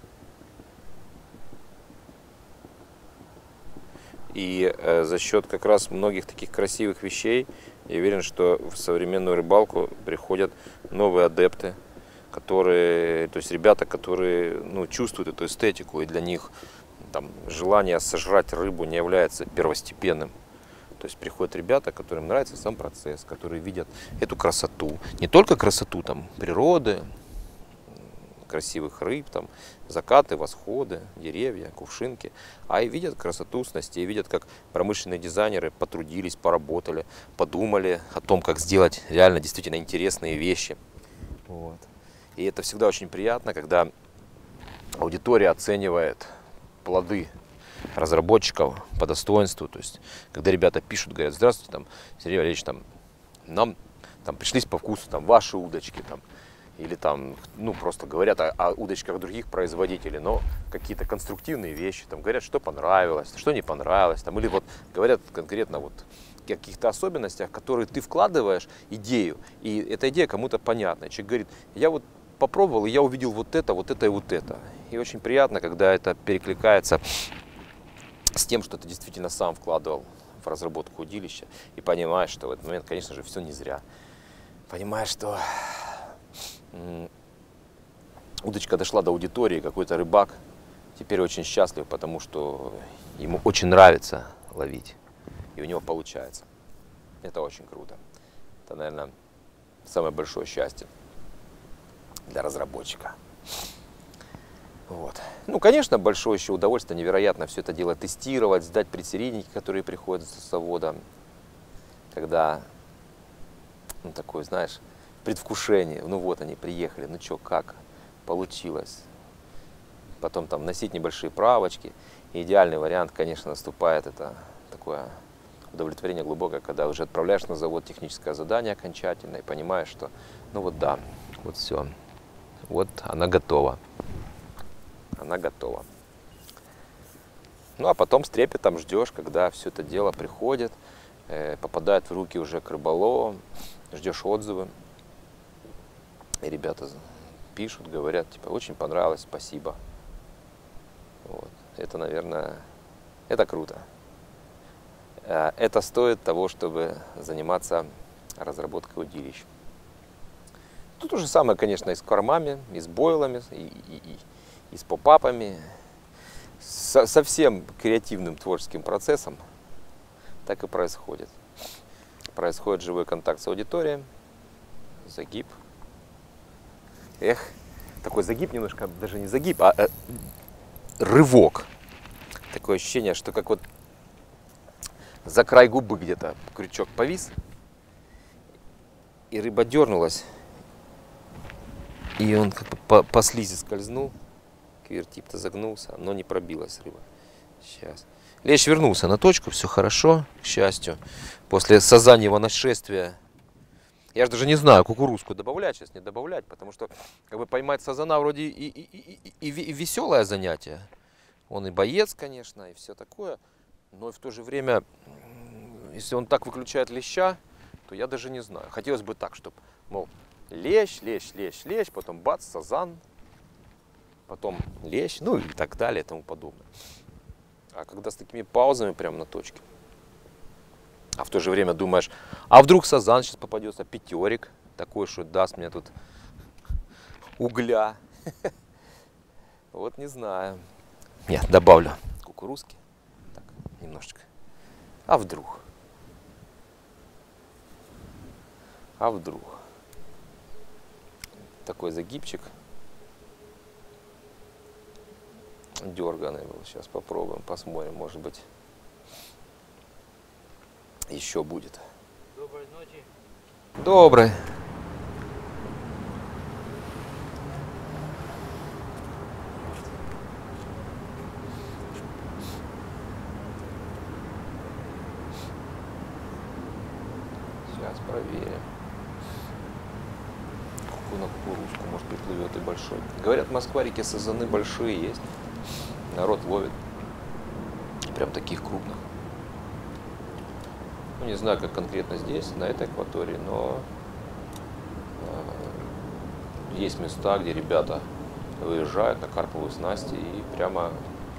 И за счет как раз многих таких красивых вещей я уверен, что в современную рыбалку приходят новые адепты, которые, то есть ребята, которые, ну, чувствуют эту эстетику, и для них там желание сожрать рыбу не является первостепенным. То есть приходят ребята, которым нравится сам процесс, которые видят эту красоту, не только красоту там природы, красивых рыб, там, закаты, восходы, деревья, кувшинки, а и видят красоту снастей, видят, как промышленные дизайнеры потрудились, поработали, подумали о том, как сделать реально действительно интересные вещи. Вот. И это всегда очень приятно, когда аудитория оценивает плоды разработчиков по достоинству. То есть, когда ребята пишут, говорят: здравствуйте, там, Сергей Валерьевич, там, нам там пришлись по вкусу там ваши удочки, там, или там, ну, просто говорят о удочках других производителей, но какие-то конструктивные вещи, там, говорят, что понравилось, что не понравилось, там, или вот говорят конкретно вот о каких-то особенностях, которые ты вкладываешь идею, и эта идея кому-то понятна. Человек говорит: я вот попробовал, и я увидел вот это и вот это. И очень приятно, когда это перекликается с тем, что ты действительно сам вкладывал в разработку удилища, и понимаешь, что в этот момент, конечно же, все не зря. Понимаешь, что удочка дошла до аудитории, какой-то рыбак теперь очень счастлив, потому что ему очень нравится ловить, и у него получается. Это очень круто. Это, наверное, самое большое счастье для разработчика. Вот. Ну, конечно, большое еще удовольствие, невероятно все это дело тестировать, сдать предсередники, которые приходят с завода, когда, ну, такое, знаешь, предвкушение, ну вот они приехали, ну что, как получилось. Потом там носить небольшие правочки. И идеальный вариант, конечно, наступает, это такое удовлетворение глубокое, когда уже отправляешь на завод техническое задание окончательно и понимаешь, что, ну вот да, Вот все. Вот она готова. Она готова. Ну а потом с трепетом ждешь, когда все это дело приходит, попадает в руки уже к рыболовам, ждешь отзывы. И ребята пишут, говорят, типа, очень понравилось, спасибо. Вот. Это, наверное, это круто. Это стоит того, чтобы заниматься разработкой удилищ. Тут то же самое, конечно, и с кормами, и с бойлами, и с попапами. Со всем креативным творческим процессом так и происходит. Происходит живой контакт с аудиторией, загиб. Эх, такой загиб немножко, даже не загиб, а рывок. Такое ощущение, что как вот за край губы где-то крючок повис, и рыба дернулась, и он как бы по слизи скользнул, квертип-то загнулся, но не пробилась рыба. Сейчас. Лещ вернулся на точку, все хорошо, к счастью. После сазаньего нашествия. Я же даже не знаю, кукурузку добавлять, сейчас не добавлять, потому что как бы поймать сазана вроде и веселое занятие. Он и боец, конечно, и все такое. Но в то же время, если он так выключает леща, то я даже не знаю. Хотелось бы так, чтобы, мол, лещ, потом бац, сазан, потом лещ, ну и так далее, и тому подобное. А когда с такими паузами прямо на точке, а в то же время думаешь, а вдруг сазан сейчас попадется, пятерик, такой, что даст мне тут угля. Вот не знаю. Нет, добавлю кукурузки. Так, немножечко. А вдруг? А вдруг? Такой загибчик. Дерганый был. Сейчас попробуем, посмотрим, может быть, еще будет. Доброй ночи. Добрый. Сейчас проверим. Какую на кукурузку, может, приплывет и большой. Говорят, в Москва-реке сазаны большие есть. Народ ловит. Прям таких крупных. Ну, не знаю, как конкретно здесь, на этой акватории, но есть места, где ребята выезжают на карповые снасти и прямо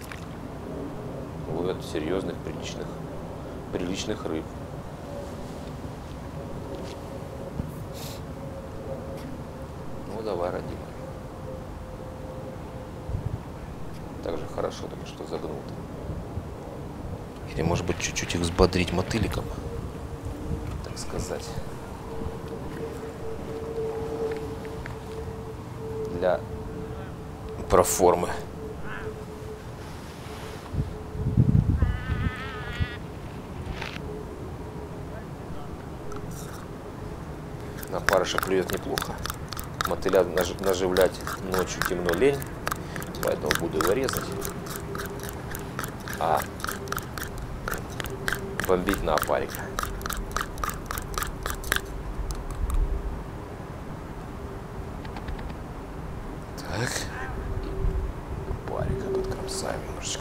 ловят серьезных, приличных рыб. Ну, давай, родимый. Так же хорошо, только что загнут. Или, может быть, чуть-чуть их взбодрить мотыликом, так сказать. Для проформы. На парыша клюет неплохо. Мотыля наживлять ночью темно лень, поэтому буду его резать. А бомбить на опарика. Так. Опарика подкромсаем немножечко.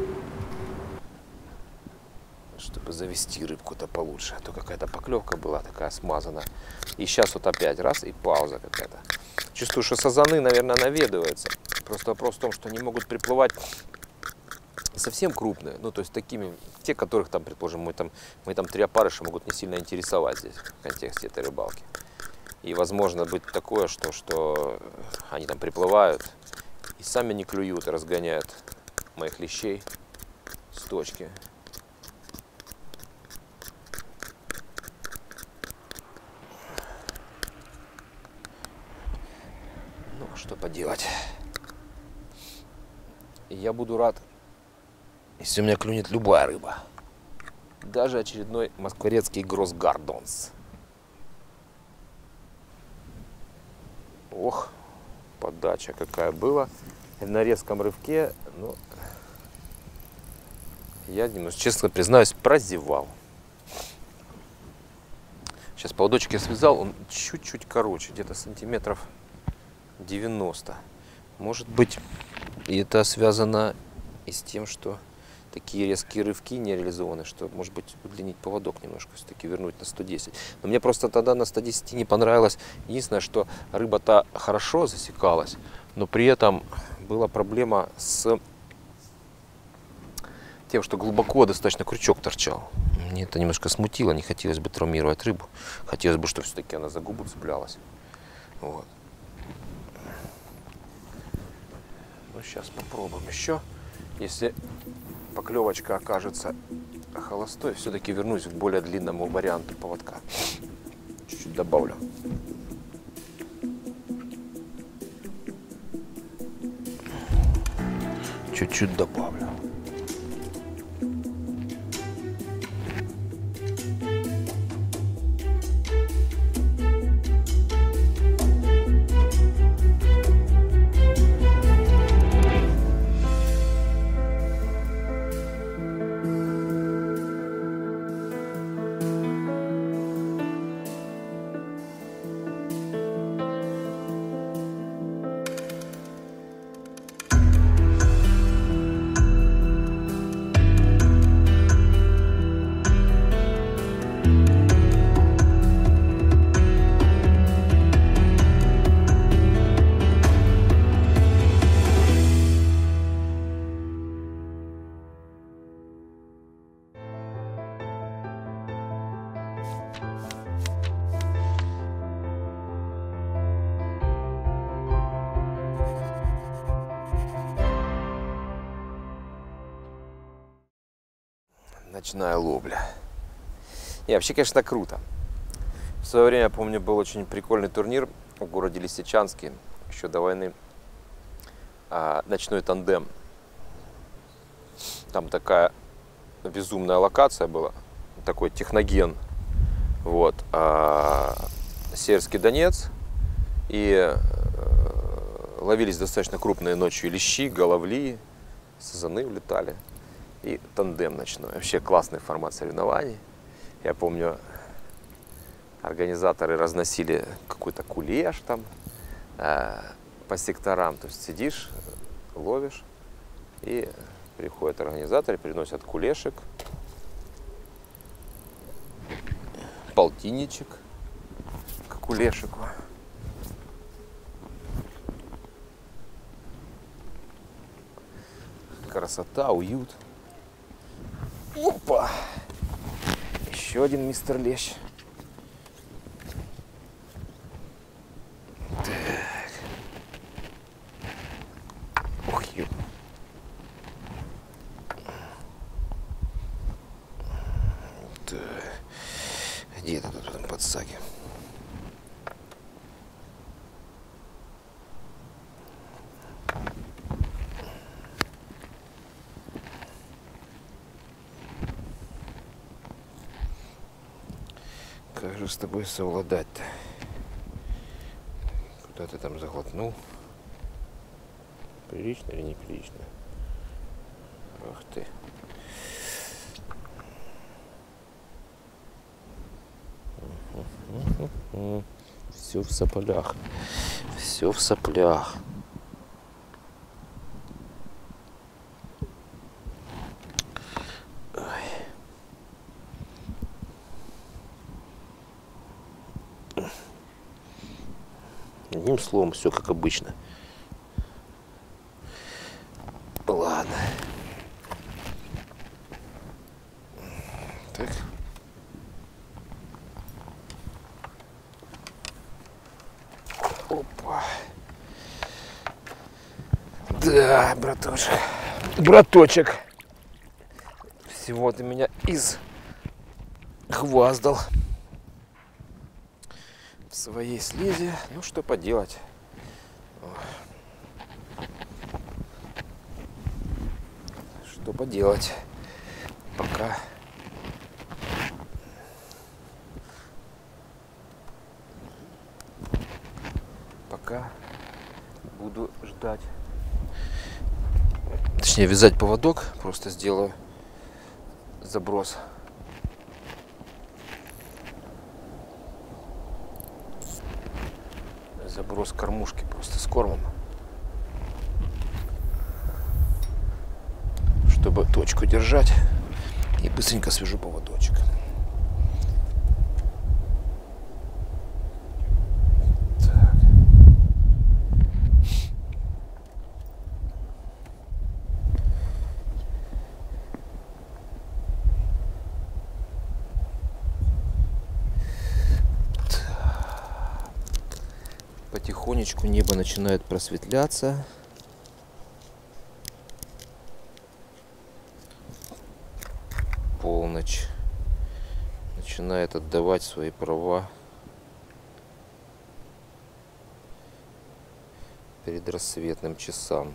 Чтобы завести рыбку-то получше. А то какая-то поклевка была такая смазанная. И сейчас вот опять раз, и пауза какая-то. Чувствую, что сазаны, наверное, наведываются. Просто вопрос в том, что они могут приплывать совсем крупные, ну то есть такими, те, которых там, предположим, мы там 3 опарыша могут не сильно интересовать здесь в контексте этой рыбалки. И возможно быть такое, что они там приплывают и сами не клюют и разгоняют моих лещей с точки. Ну, что поделать. И я буду рад, если у меня клюнет любая рыба. Даже очередной москворецкий гроссгардонс. Ох, подача какая была. На резком рывке, ну, я немножко, честно признаюсь, прозевал. Сейчас поводочек я связал, он чуть-чуть короче, где-то сантиметров 90. Может быть, и это связано и с тем, что такие резкие рывки не реализованы, что, может быть, удлинить поводок немножко, все-таки вернуть на 110. Но мне просто тогда на 110 не понравилось. Единственное, что рыба-то хорошо засекалась, но при этом была проблема с тем, что глубоко достаточно крючок торчал. Мне это немножко смутило, не хотелось бы травмировать рыбу. Хотелось бы, чтобы все-таки она за губу цеплялась. Вот. Ну, сейчас попробуем еще. Если поклевочка окажется холостой, все-таки вернусь к более длинному варианту поводка. Чуть-чуть добавлю. Чуть-чуть добавлю. Ночная ловля. И вообще, конечно, круто. В свое время, я помню, был очень прикольный турнир в городе Лисичанске, еще до войны. Ночной тандем. Там такая безумная локация была, такой техноген. Вот. Северский Донец. И ловились достаточно крупные ночью лещи, головли, сазаны улетали. И тандем ночной. Вообще классный формат соревнований. Я помню, организаторы разносили какой-то кулеш там по секторам. То есть сидишь, ловишь, и приходят организаторы, приносят кулешек, полтинничек к кулешику. Красота, уют. Опа! Еще один мистер Лещ. Так. Ух, ё. Так. Где это тут в этом подсаке? Как же с тобой совладать-то? Куда ты там заглотнул? Прилично или неприлично? Ах ты. Все в соплях. Все в соплях. Одним словом, все как обычно. Ладно. Так. Опа. Да, браточек. Браточек. Всего ты меня изгваздал в своей слизи. Ну, что поделать. Что поделать. Пока буду ждать. Точнее, вязать поводок. Просто сделаю заброс. заброс кормушки просто с кормом, чтобы точку держать, и быстренько свяжу поводочек. Так. Потихонечку небо начинает просветляться. Полночь начинает отдавать свои права предрассветным часам.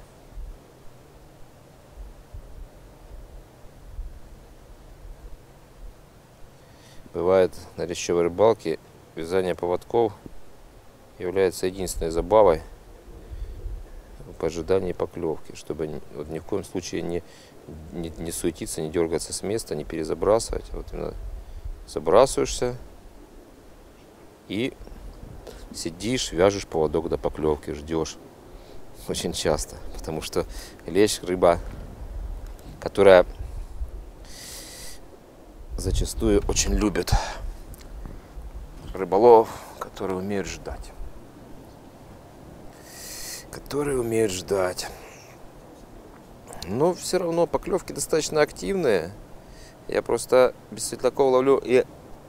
Бывает, на лещевой рыбалке вязание поводков является единственной забавой в ожидании поклевки, чтобы вот ни в коем случае не суетиться, не дергаться с места, не перезабрасывать. Вот именно забрасываешься и сидишь, вяжешь поводок до поклевки, ждешь. Очень часто, потому что лещ — рыба, которая зачастую очень любит рыболовов, которые умеют ждать. Но все равно поклевки достаточно активные. Я просто без светляков ловлю, и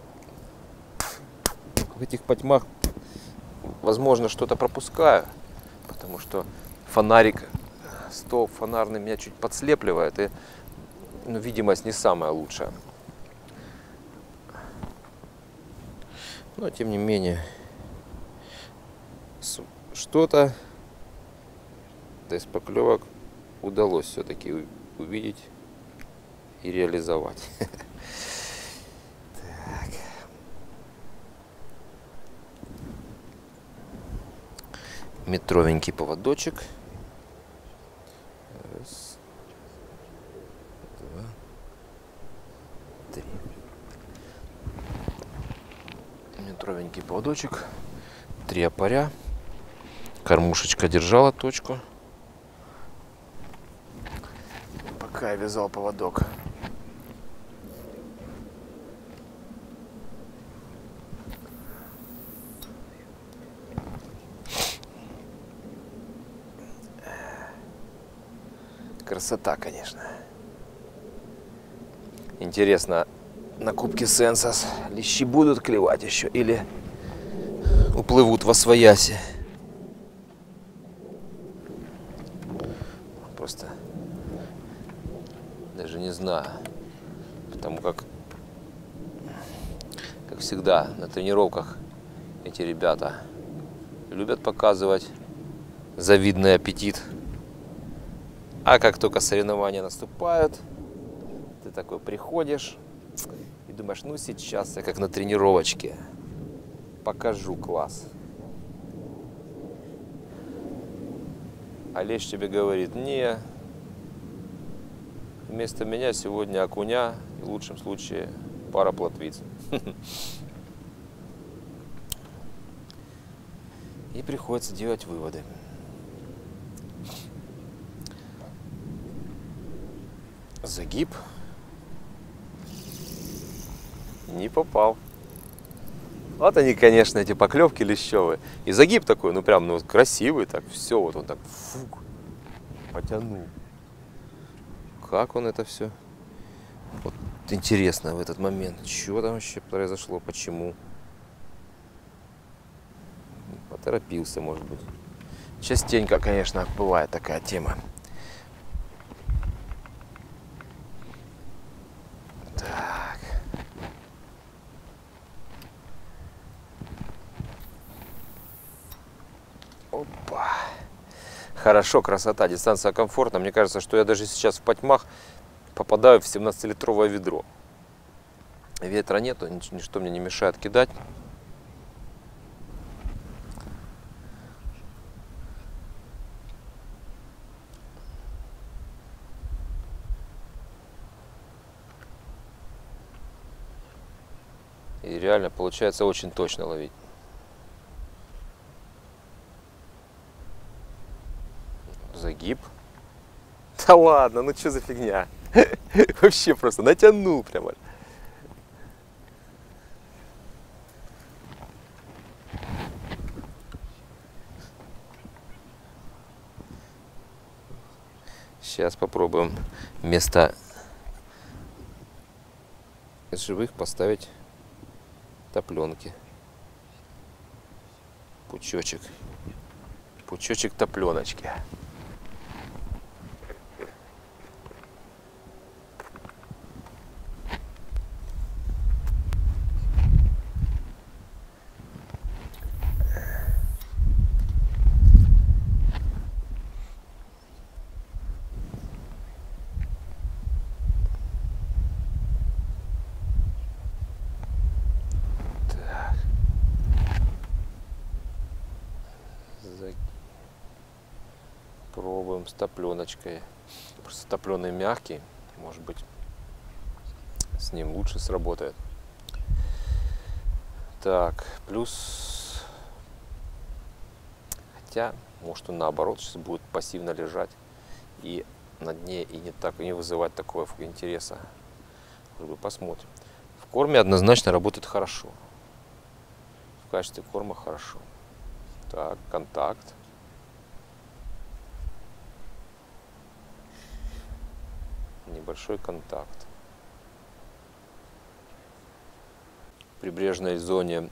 в этих потьмах, возможно, что-то пропускаю, потому что фонарик, столб фонарный меня чуть подслепливает, и видимость не самая лучшая. Но тем не менее, что-то из поклевок удалось все-таки увидеть и реализовать. Так. Метровенький поводочек. Раз, два, три. Метровенький поводочек. 3 опаря. Кормушечка держала точку, пока я вязал поводок. Красота, конечно. Интересно, на кубке Сенсас лещи будут клевать еще или уплывут восвояси? Просто даже не знаю, потому как всегда на тренировках эти ребята любят показывать завидный аппетит, а как только соревнования наступают, ты такой приходишь и думаешь, ну сейчас я как на тренировочке покажу класс. А лещ тебе говорит: не, вместо меня сегодня окуня, и в лучшем случае пара плотвиц. И приходится делать выводы. Загиб. Не попал. Вот они, конечно, эти поклевки лещевые. И загиб такой, ну прям, ну красивый, так все, вот он так фук, потянул. Как он это все? Вот интересно в этот момент, что там вообще произошло, почему? Поторопился, может быть. Частенько, конечно, бывает такая тема. Так. Опа. Хорошо, красота, дистанция комфортна. Мне кажется, что я даже сейчас в потьмах попадаю в 17-литровое ведро. Ветра нету, ничто мне не мешает кидать. И реально получается очень точно ловить. Загиб. Да ладно, ну что за фигня? Вообще просто натянул прямо. Сейчас попробуем вместо живых поставить топленки. Пучочек. Пучочек топленочки. Пробуем с топленочкой. Просто топленый мягкий, может быть, с ним лучше сработает. Так, плюс, хотя, может, он наоборот сейчас будет пассивно лежать и на дне и не вызывать такого интереса. Посмотрим. В корме однозначно работает хорошо. В качестве корма хорошо. Так, контакт. Небольшой контакт. В прибрежной зоне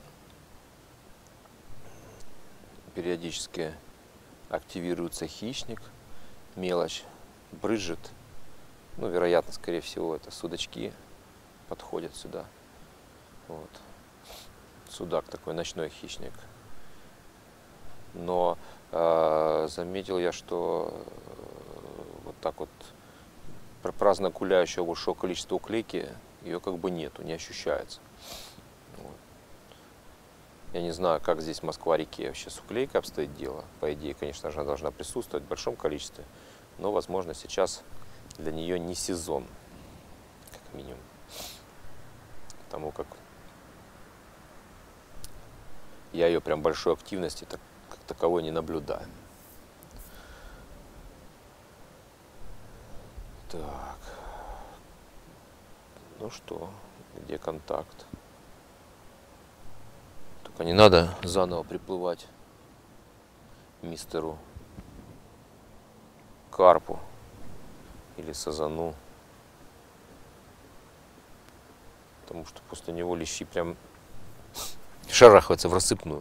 периодически активируется хищник, мелочь брызжет. Ну, вероятно, скорее всего, это судачки подходят сюда. Вот. Судак такой ночной хищник. Но заметил я, что вот так вот праздно гуляющего большого количества уклейки, ее как бы нету, не ощущается. Вот. Я не знаю, как здесь в Москва-реке вообще с уклейкой обстоит дело. По идее, конечно же, она должна присутствовать в большом количестве, но, возможно, сейчас для нее не сезон, как минимум. Потому как я ее прям большой активности как таковой не наблюдаю. Так, ну что, где контакт? Только не надо заново приплывать мистеру карпу или сазану, потому что после него лещи прям шарахаются в рассыпную.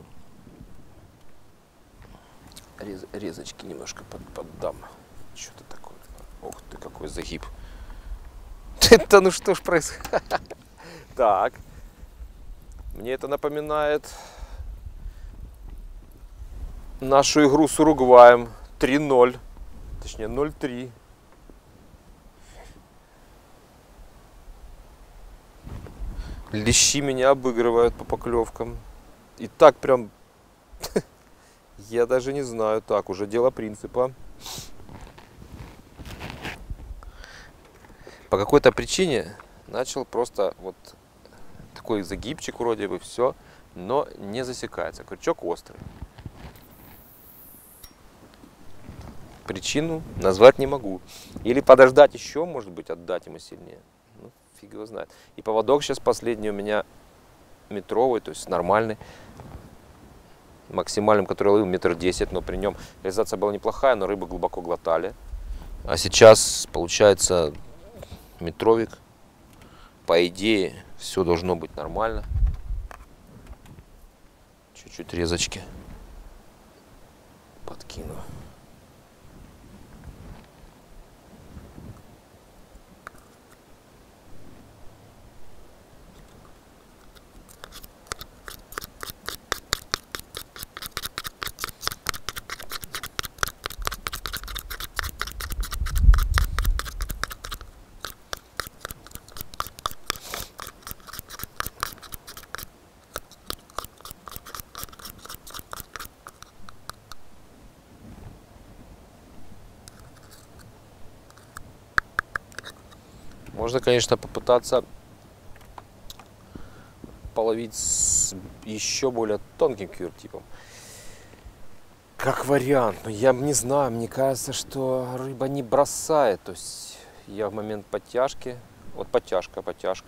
Резочки немножко поддам. Что-то такое. Ох ты, какой загиб. Это ну что ж происходит? Так. Мне это напоминает нашу игру с Уругваем. 3-0. Точнее 0-3. Лещи меня обыгрывают по поклевкам. И так прям... Я даже не знаю. Так, уже дело принципа. По какой-то причине начал просто вот такой загибчик вроде бы, все, но не засекается. Крючок острый. Причину назвать не могу. Или подождать еще, может быть, отдать ему сильнее. Ну, фиг его знает. И поводок сейчас последний у меня метровый, то есть нормальный. Максимальным, который ловил, 1,10 м, но при нем реализация была неплохая, но рыбы глубоко глотали. А сейчас получается метровик. По идее, все должно быть нормально. Чуть-чуть резочки подкину. Можно, конечно, попытаться половить с еще более тонким кювертипом. Как вариант, но я не знаю, мне кажется, что рыба не бросает. То есть я в момент подтяжки, вот подтяжка,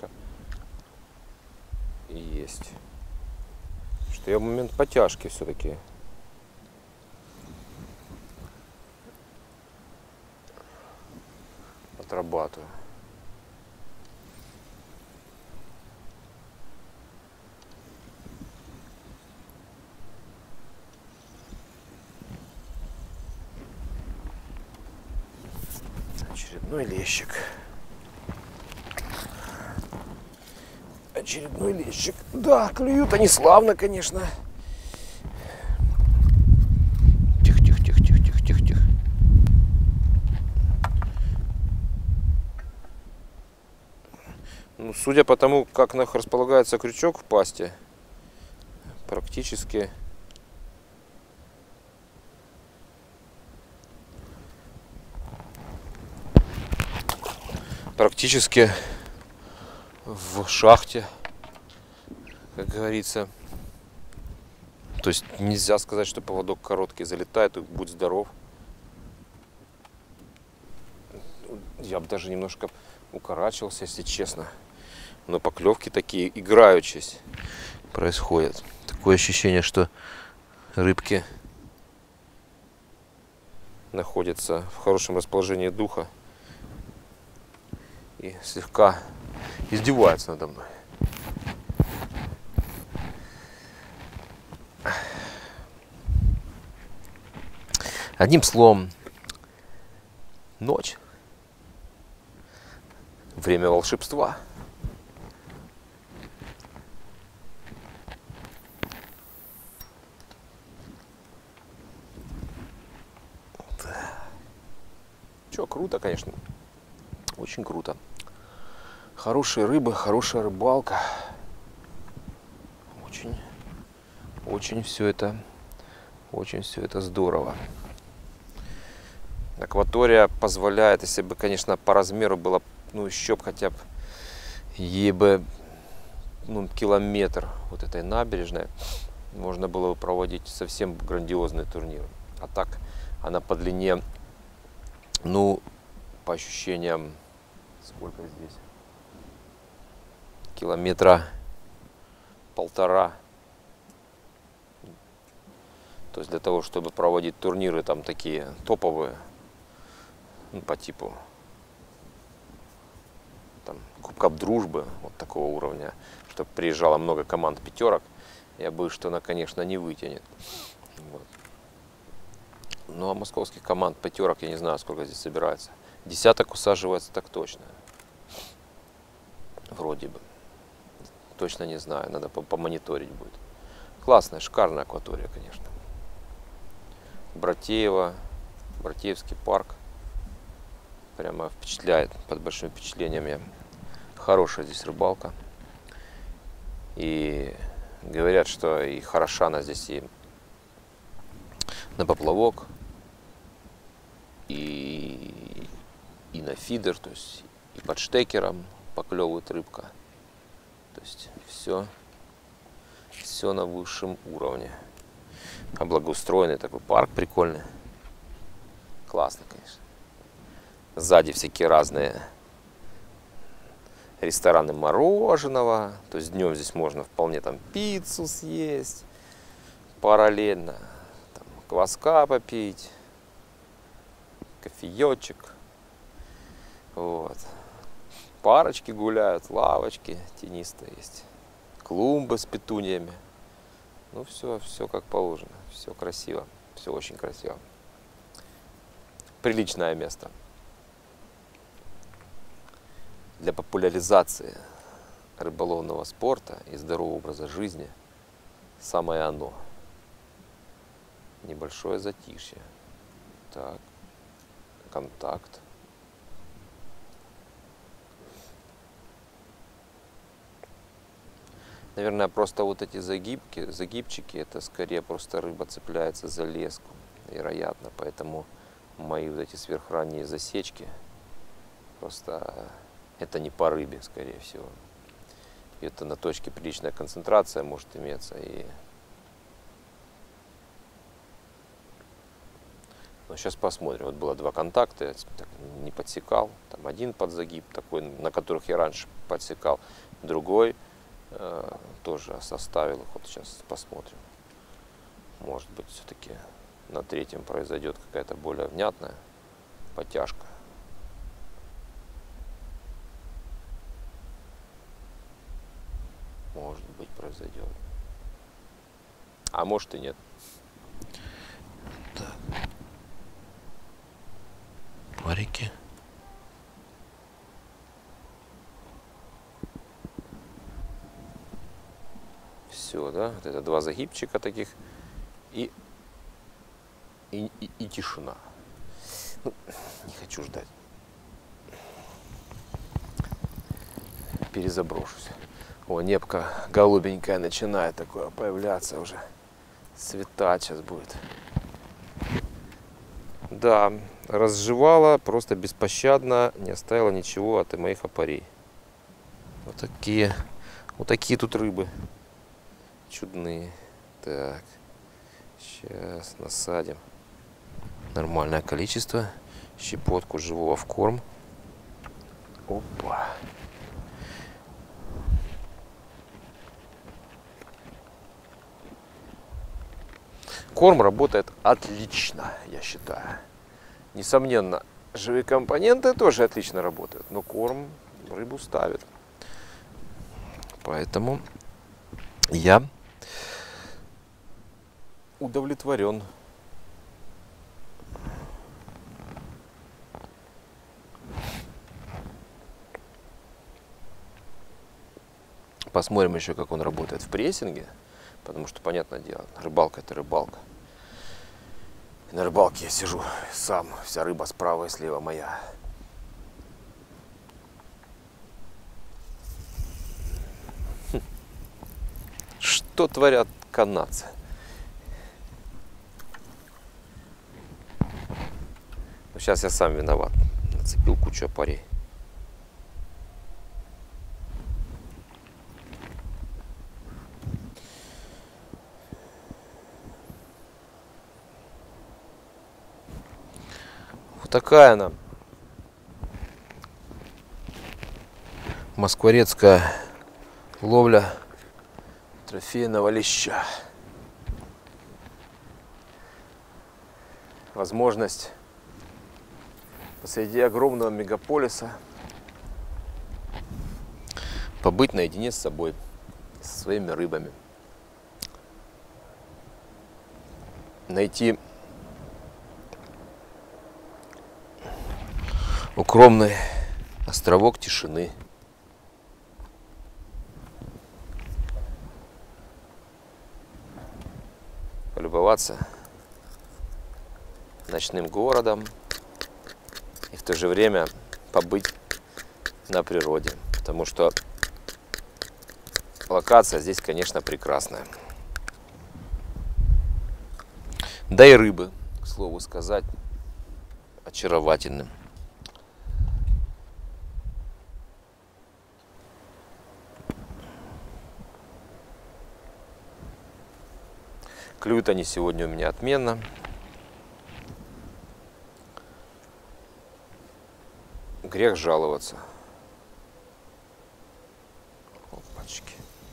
и есть. Что я в момент подтяжки все-таки отрабатываю. Очередной лещик. Очередной лещик. Да, клюют они славно, конечно. Тихо, тихо, тихо, тихо, тихо, тихо, тихо. Ну, судя по тому, как располагается крючок в пасти, практически в шахте, как говорится. То есть нельзя сказать, что поводок короткий, залетает и будь здоров. Я бы даже немножко укорачивался, если честно. Но поклевки такие играючись происходят. Такое ощущение, что рыбки находятся в хорошем расположении духа и слегка издеваются надо мной. Одним словом, ночь. Время волшебства. Чё, круто, конечно. Очень круто. Хорошие рыбы, хорошая рыбалка. Очень все это здорово. Акватория позволяет, если бы, конечно, по размеру было, ну, еще бы хотя бы, ей бы, ну, километр вот этой набережной, можно было бы проводить совсем грандиозный турнир. А так, она по длине, ну, по ощущениям, сколько здесь? Километра 1,5. То есть для того, чтобы проводить турниры там такие топовые, ну, по типу там Кубка Дружбы, вот такого уровня, чтобы приезжало много команд пятерок, я боюсь, что она, конечно, не вытянет. Вот. Ну а московских команд пятерок я не знаю, сколько здесь собирается. Десяток усаживается так точно. Вроде бы. Точно не знаю, надо помониторить будет. Классная, шикарная акватория, конечно. Братеево, Братеевский парк. Прямо впечатляет, под большим впечатлением я. Хорошая здесь рыбалка. И говорят, что и хороша она здесь и на поплавок, и на фидер, то есть и под штекером поклевывает рыбка. То есть все на высшем уровне. А благоустроенный такой парк прикольный. Классно, конечно. Сзади всякие разные рестораны мороженого. То есть днем здесь можно вполне там пиццу съесть. Параллельно там кваска попить. Кофеечек. Вот. Парочки гуляют, лавочки тенистые есть. Клумбы с петуниями. Ну все как положено. Все красиво. Все очень красиво. Приличное место. Для популяризации рыболовного спорта и здорового образа жизни самое оно. Небольшое затишье. Так. Контакт. Наверное, просто вот эти загибчики, это скорее просто рыба цепляется за леску, вероятно. Поэтому мои вот эти сверхранние засечки, просто это не по рыбе, скорее всего. И это на точке приличная концентрация может иметься. И Но сейчас посмотрим. Вот было 2 контакта, я так не подсекал. Там один подзагиб такой, на которых я раньше подсекал. Другой тоже составил их. Вот сейчас посмотрим. Может быть, все-таки на 3-м произойдет какая-то более внятная подтяжка. Может быть, произойдет. А может и нет. Так. Парики. Все, да? Вот это 2 загибчика таких. И тишина. Ну, не хочу ждать. Перезаброшусь. О, небка голубенькая начинает такое появляться уже. Светать сейчас будет. Да, разжевала просто беспощадно, не оставила ничего от моих опарей. Вот такие тут рыбы чудные. Так, сейчас насадим нормальное количество, щепотку живого в корм. Опа. Корм работает отлично, я считаю. Несомненно, живые компоненты тоже отлично работают, но корм рыбу ставит. Поэтому я удовлетворен. Посмотрим еще, как он работает в прессинге. Потому что, понятное дело, рыбалка — это рыбалка. И на рыбалке я сижу сам, вся рыба справа и слева моя. Что творят канадцы? Ну, сейчас я сам виноват. Нацепил кучу опарей. Вот такая она. Москворецкая ловля трофейного леща. Возможность посреди огромного мегаполиса побыть наедине с собой, со своими рыбами. Найти укромный островок тишины. Полюбоваться ночным городом и в то же время побыть на природе. Потому что локация здесь, конечно, прекрасная. Да и рыбы, к слову сказать, очаровательны. Клюют они сегодня у меня отменно. Грех жаловаться. Опачки.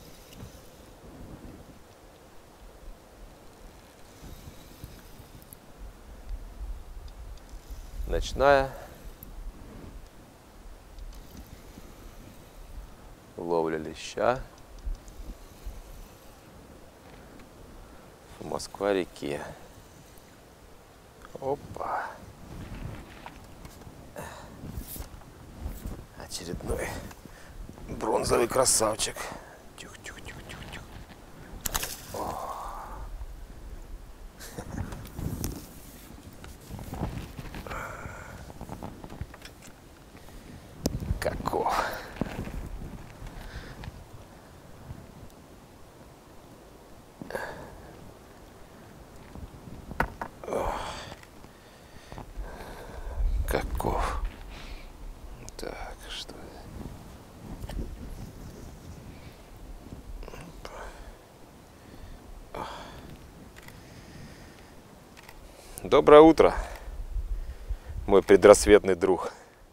Ночная ловля леща. Москва-реке. Опа. Очередной бронзовый красавчик. Тюх-тюх-тюх-тюх-тюх. Каков. Каков. Так, что доброе утро. Мой предрассветный друг.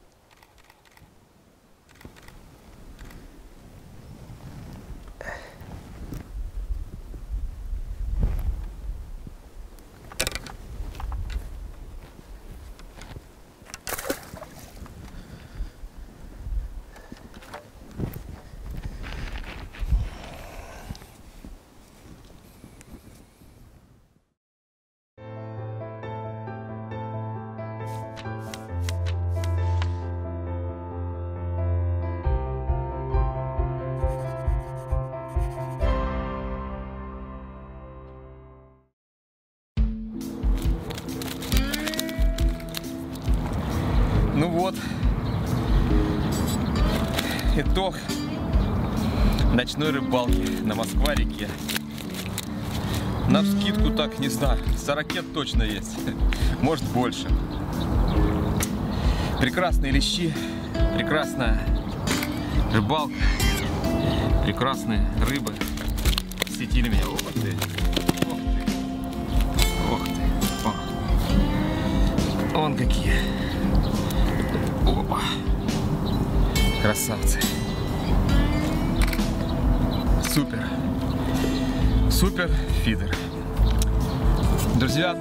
Ну вот, итог ночной рыбалки на Москва-реке. Навскидку так, не знаю, 40 точно есть, может больше. Прекрасные лещи, прекрасная рыбалка, прекрасные рыбы посетили меня. Ох ты, ох ты, ох ты, ох. Вон какие. Опа. Красавцы. Супер. Супер фидер. Друзья,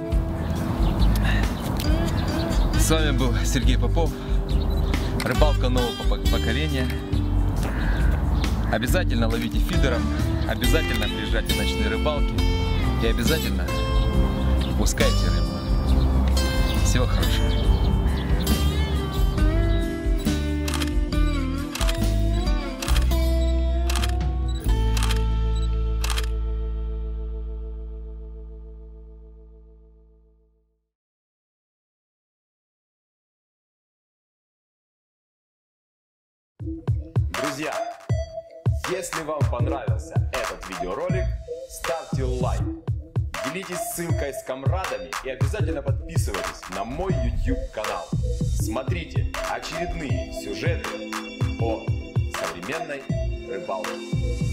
с вами был Сергей Попов. Рыбалка нового поколения. Обязательно ловите фидером, обязательно приезжайте в ночные рыбалки и обязательно пускайте рыбу. Всего хорошего. Друзья, если вам понравился этот видеоролик, ставьте лайк, делитесь ссылкой с комрадами и обязательно подписывайтесь на мой YouTube канал. Смотрите очередные сюжеты о современной рыбалке.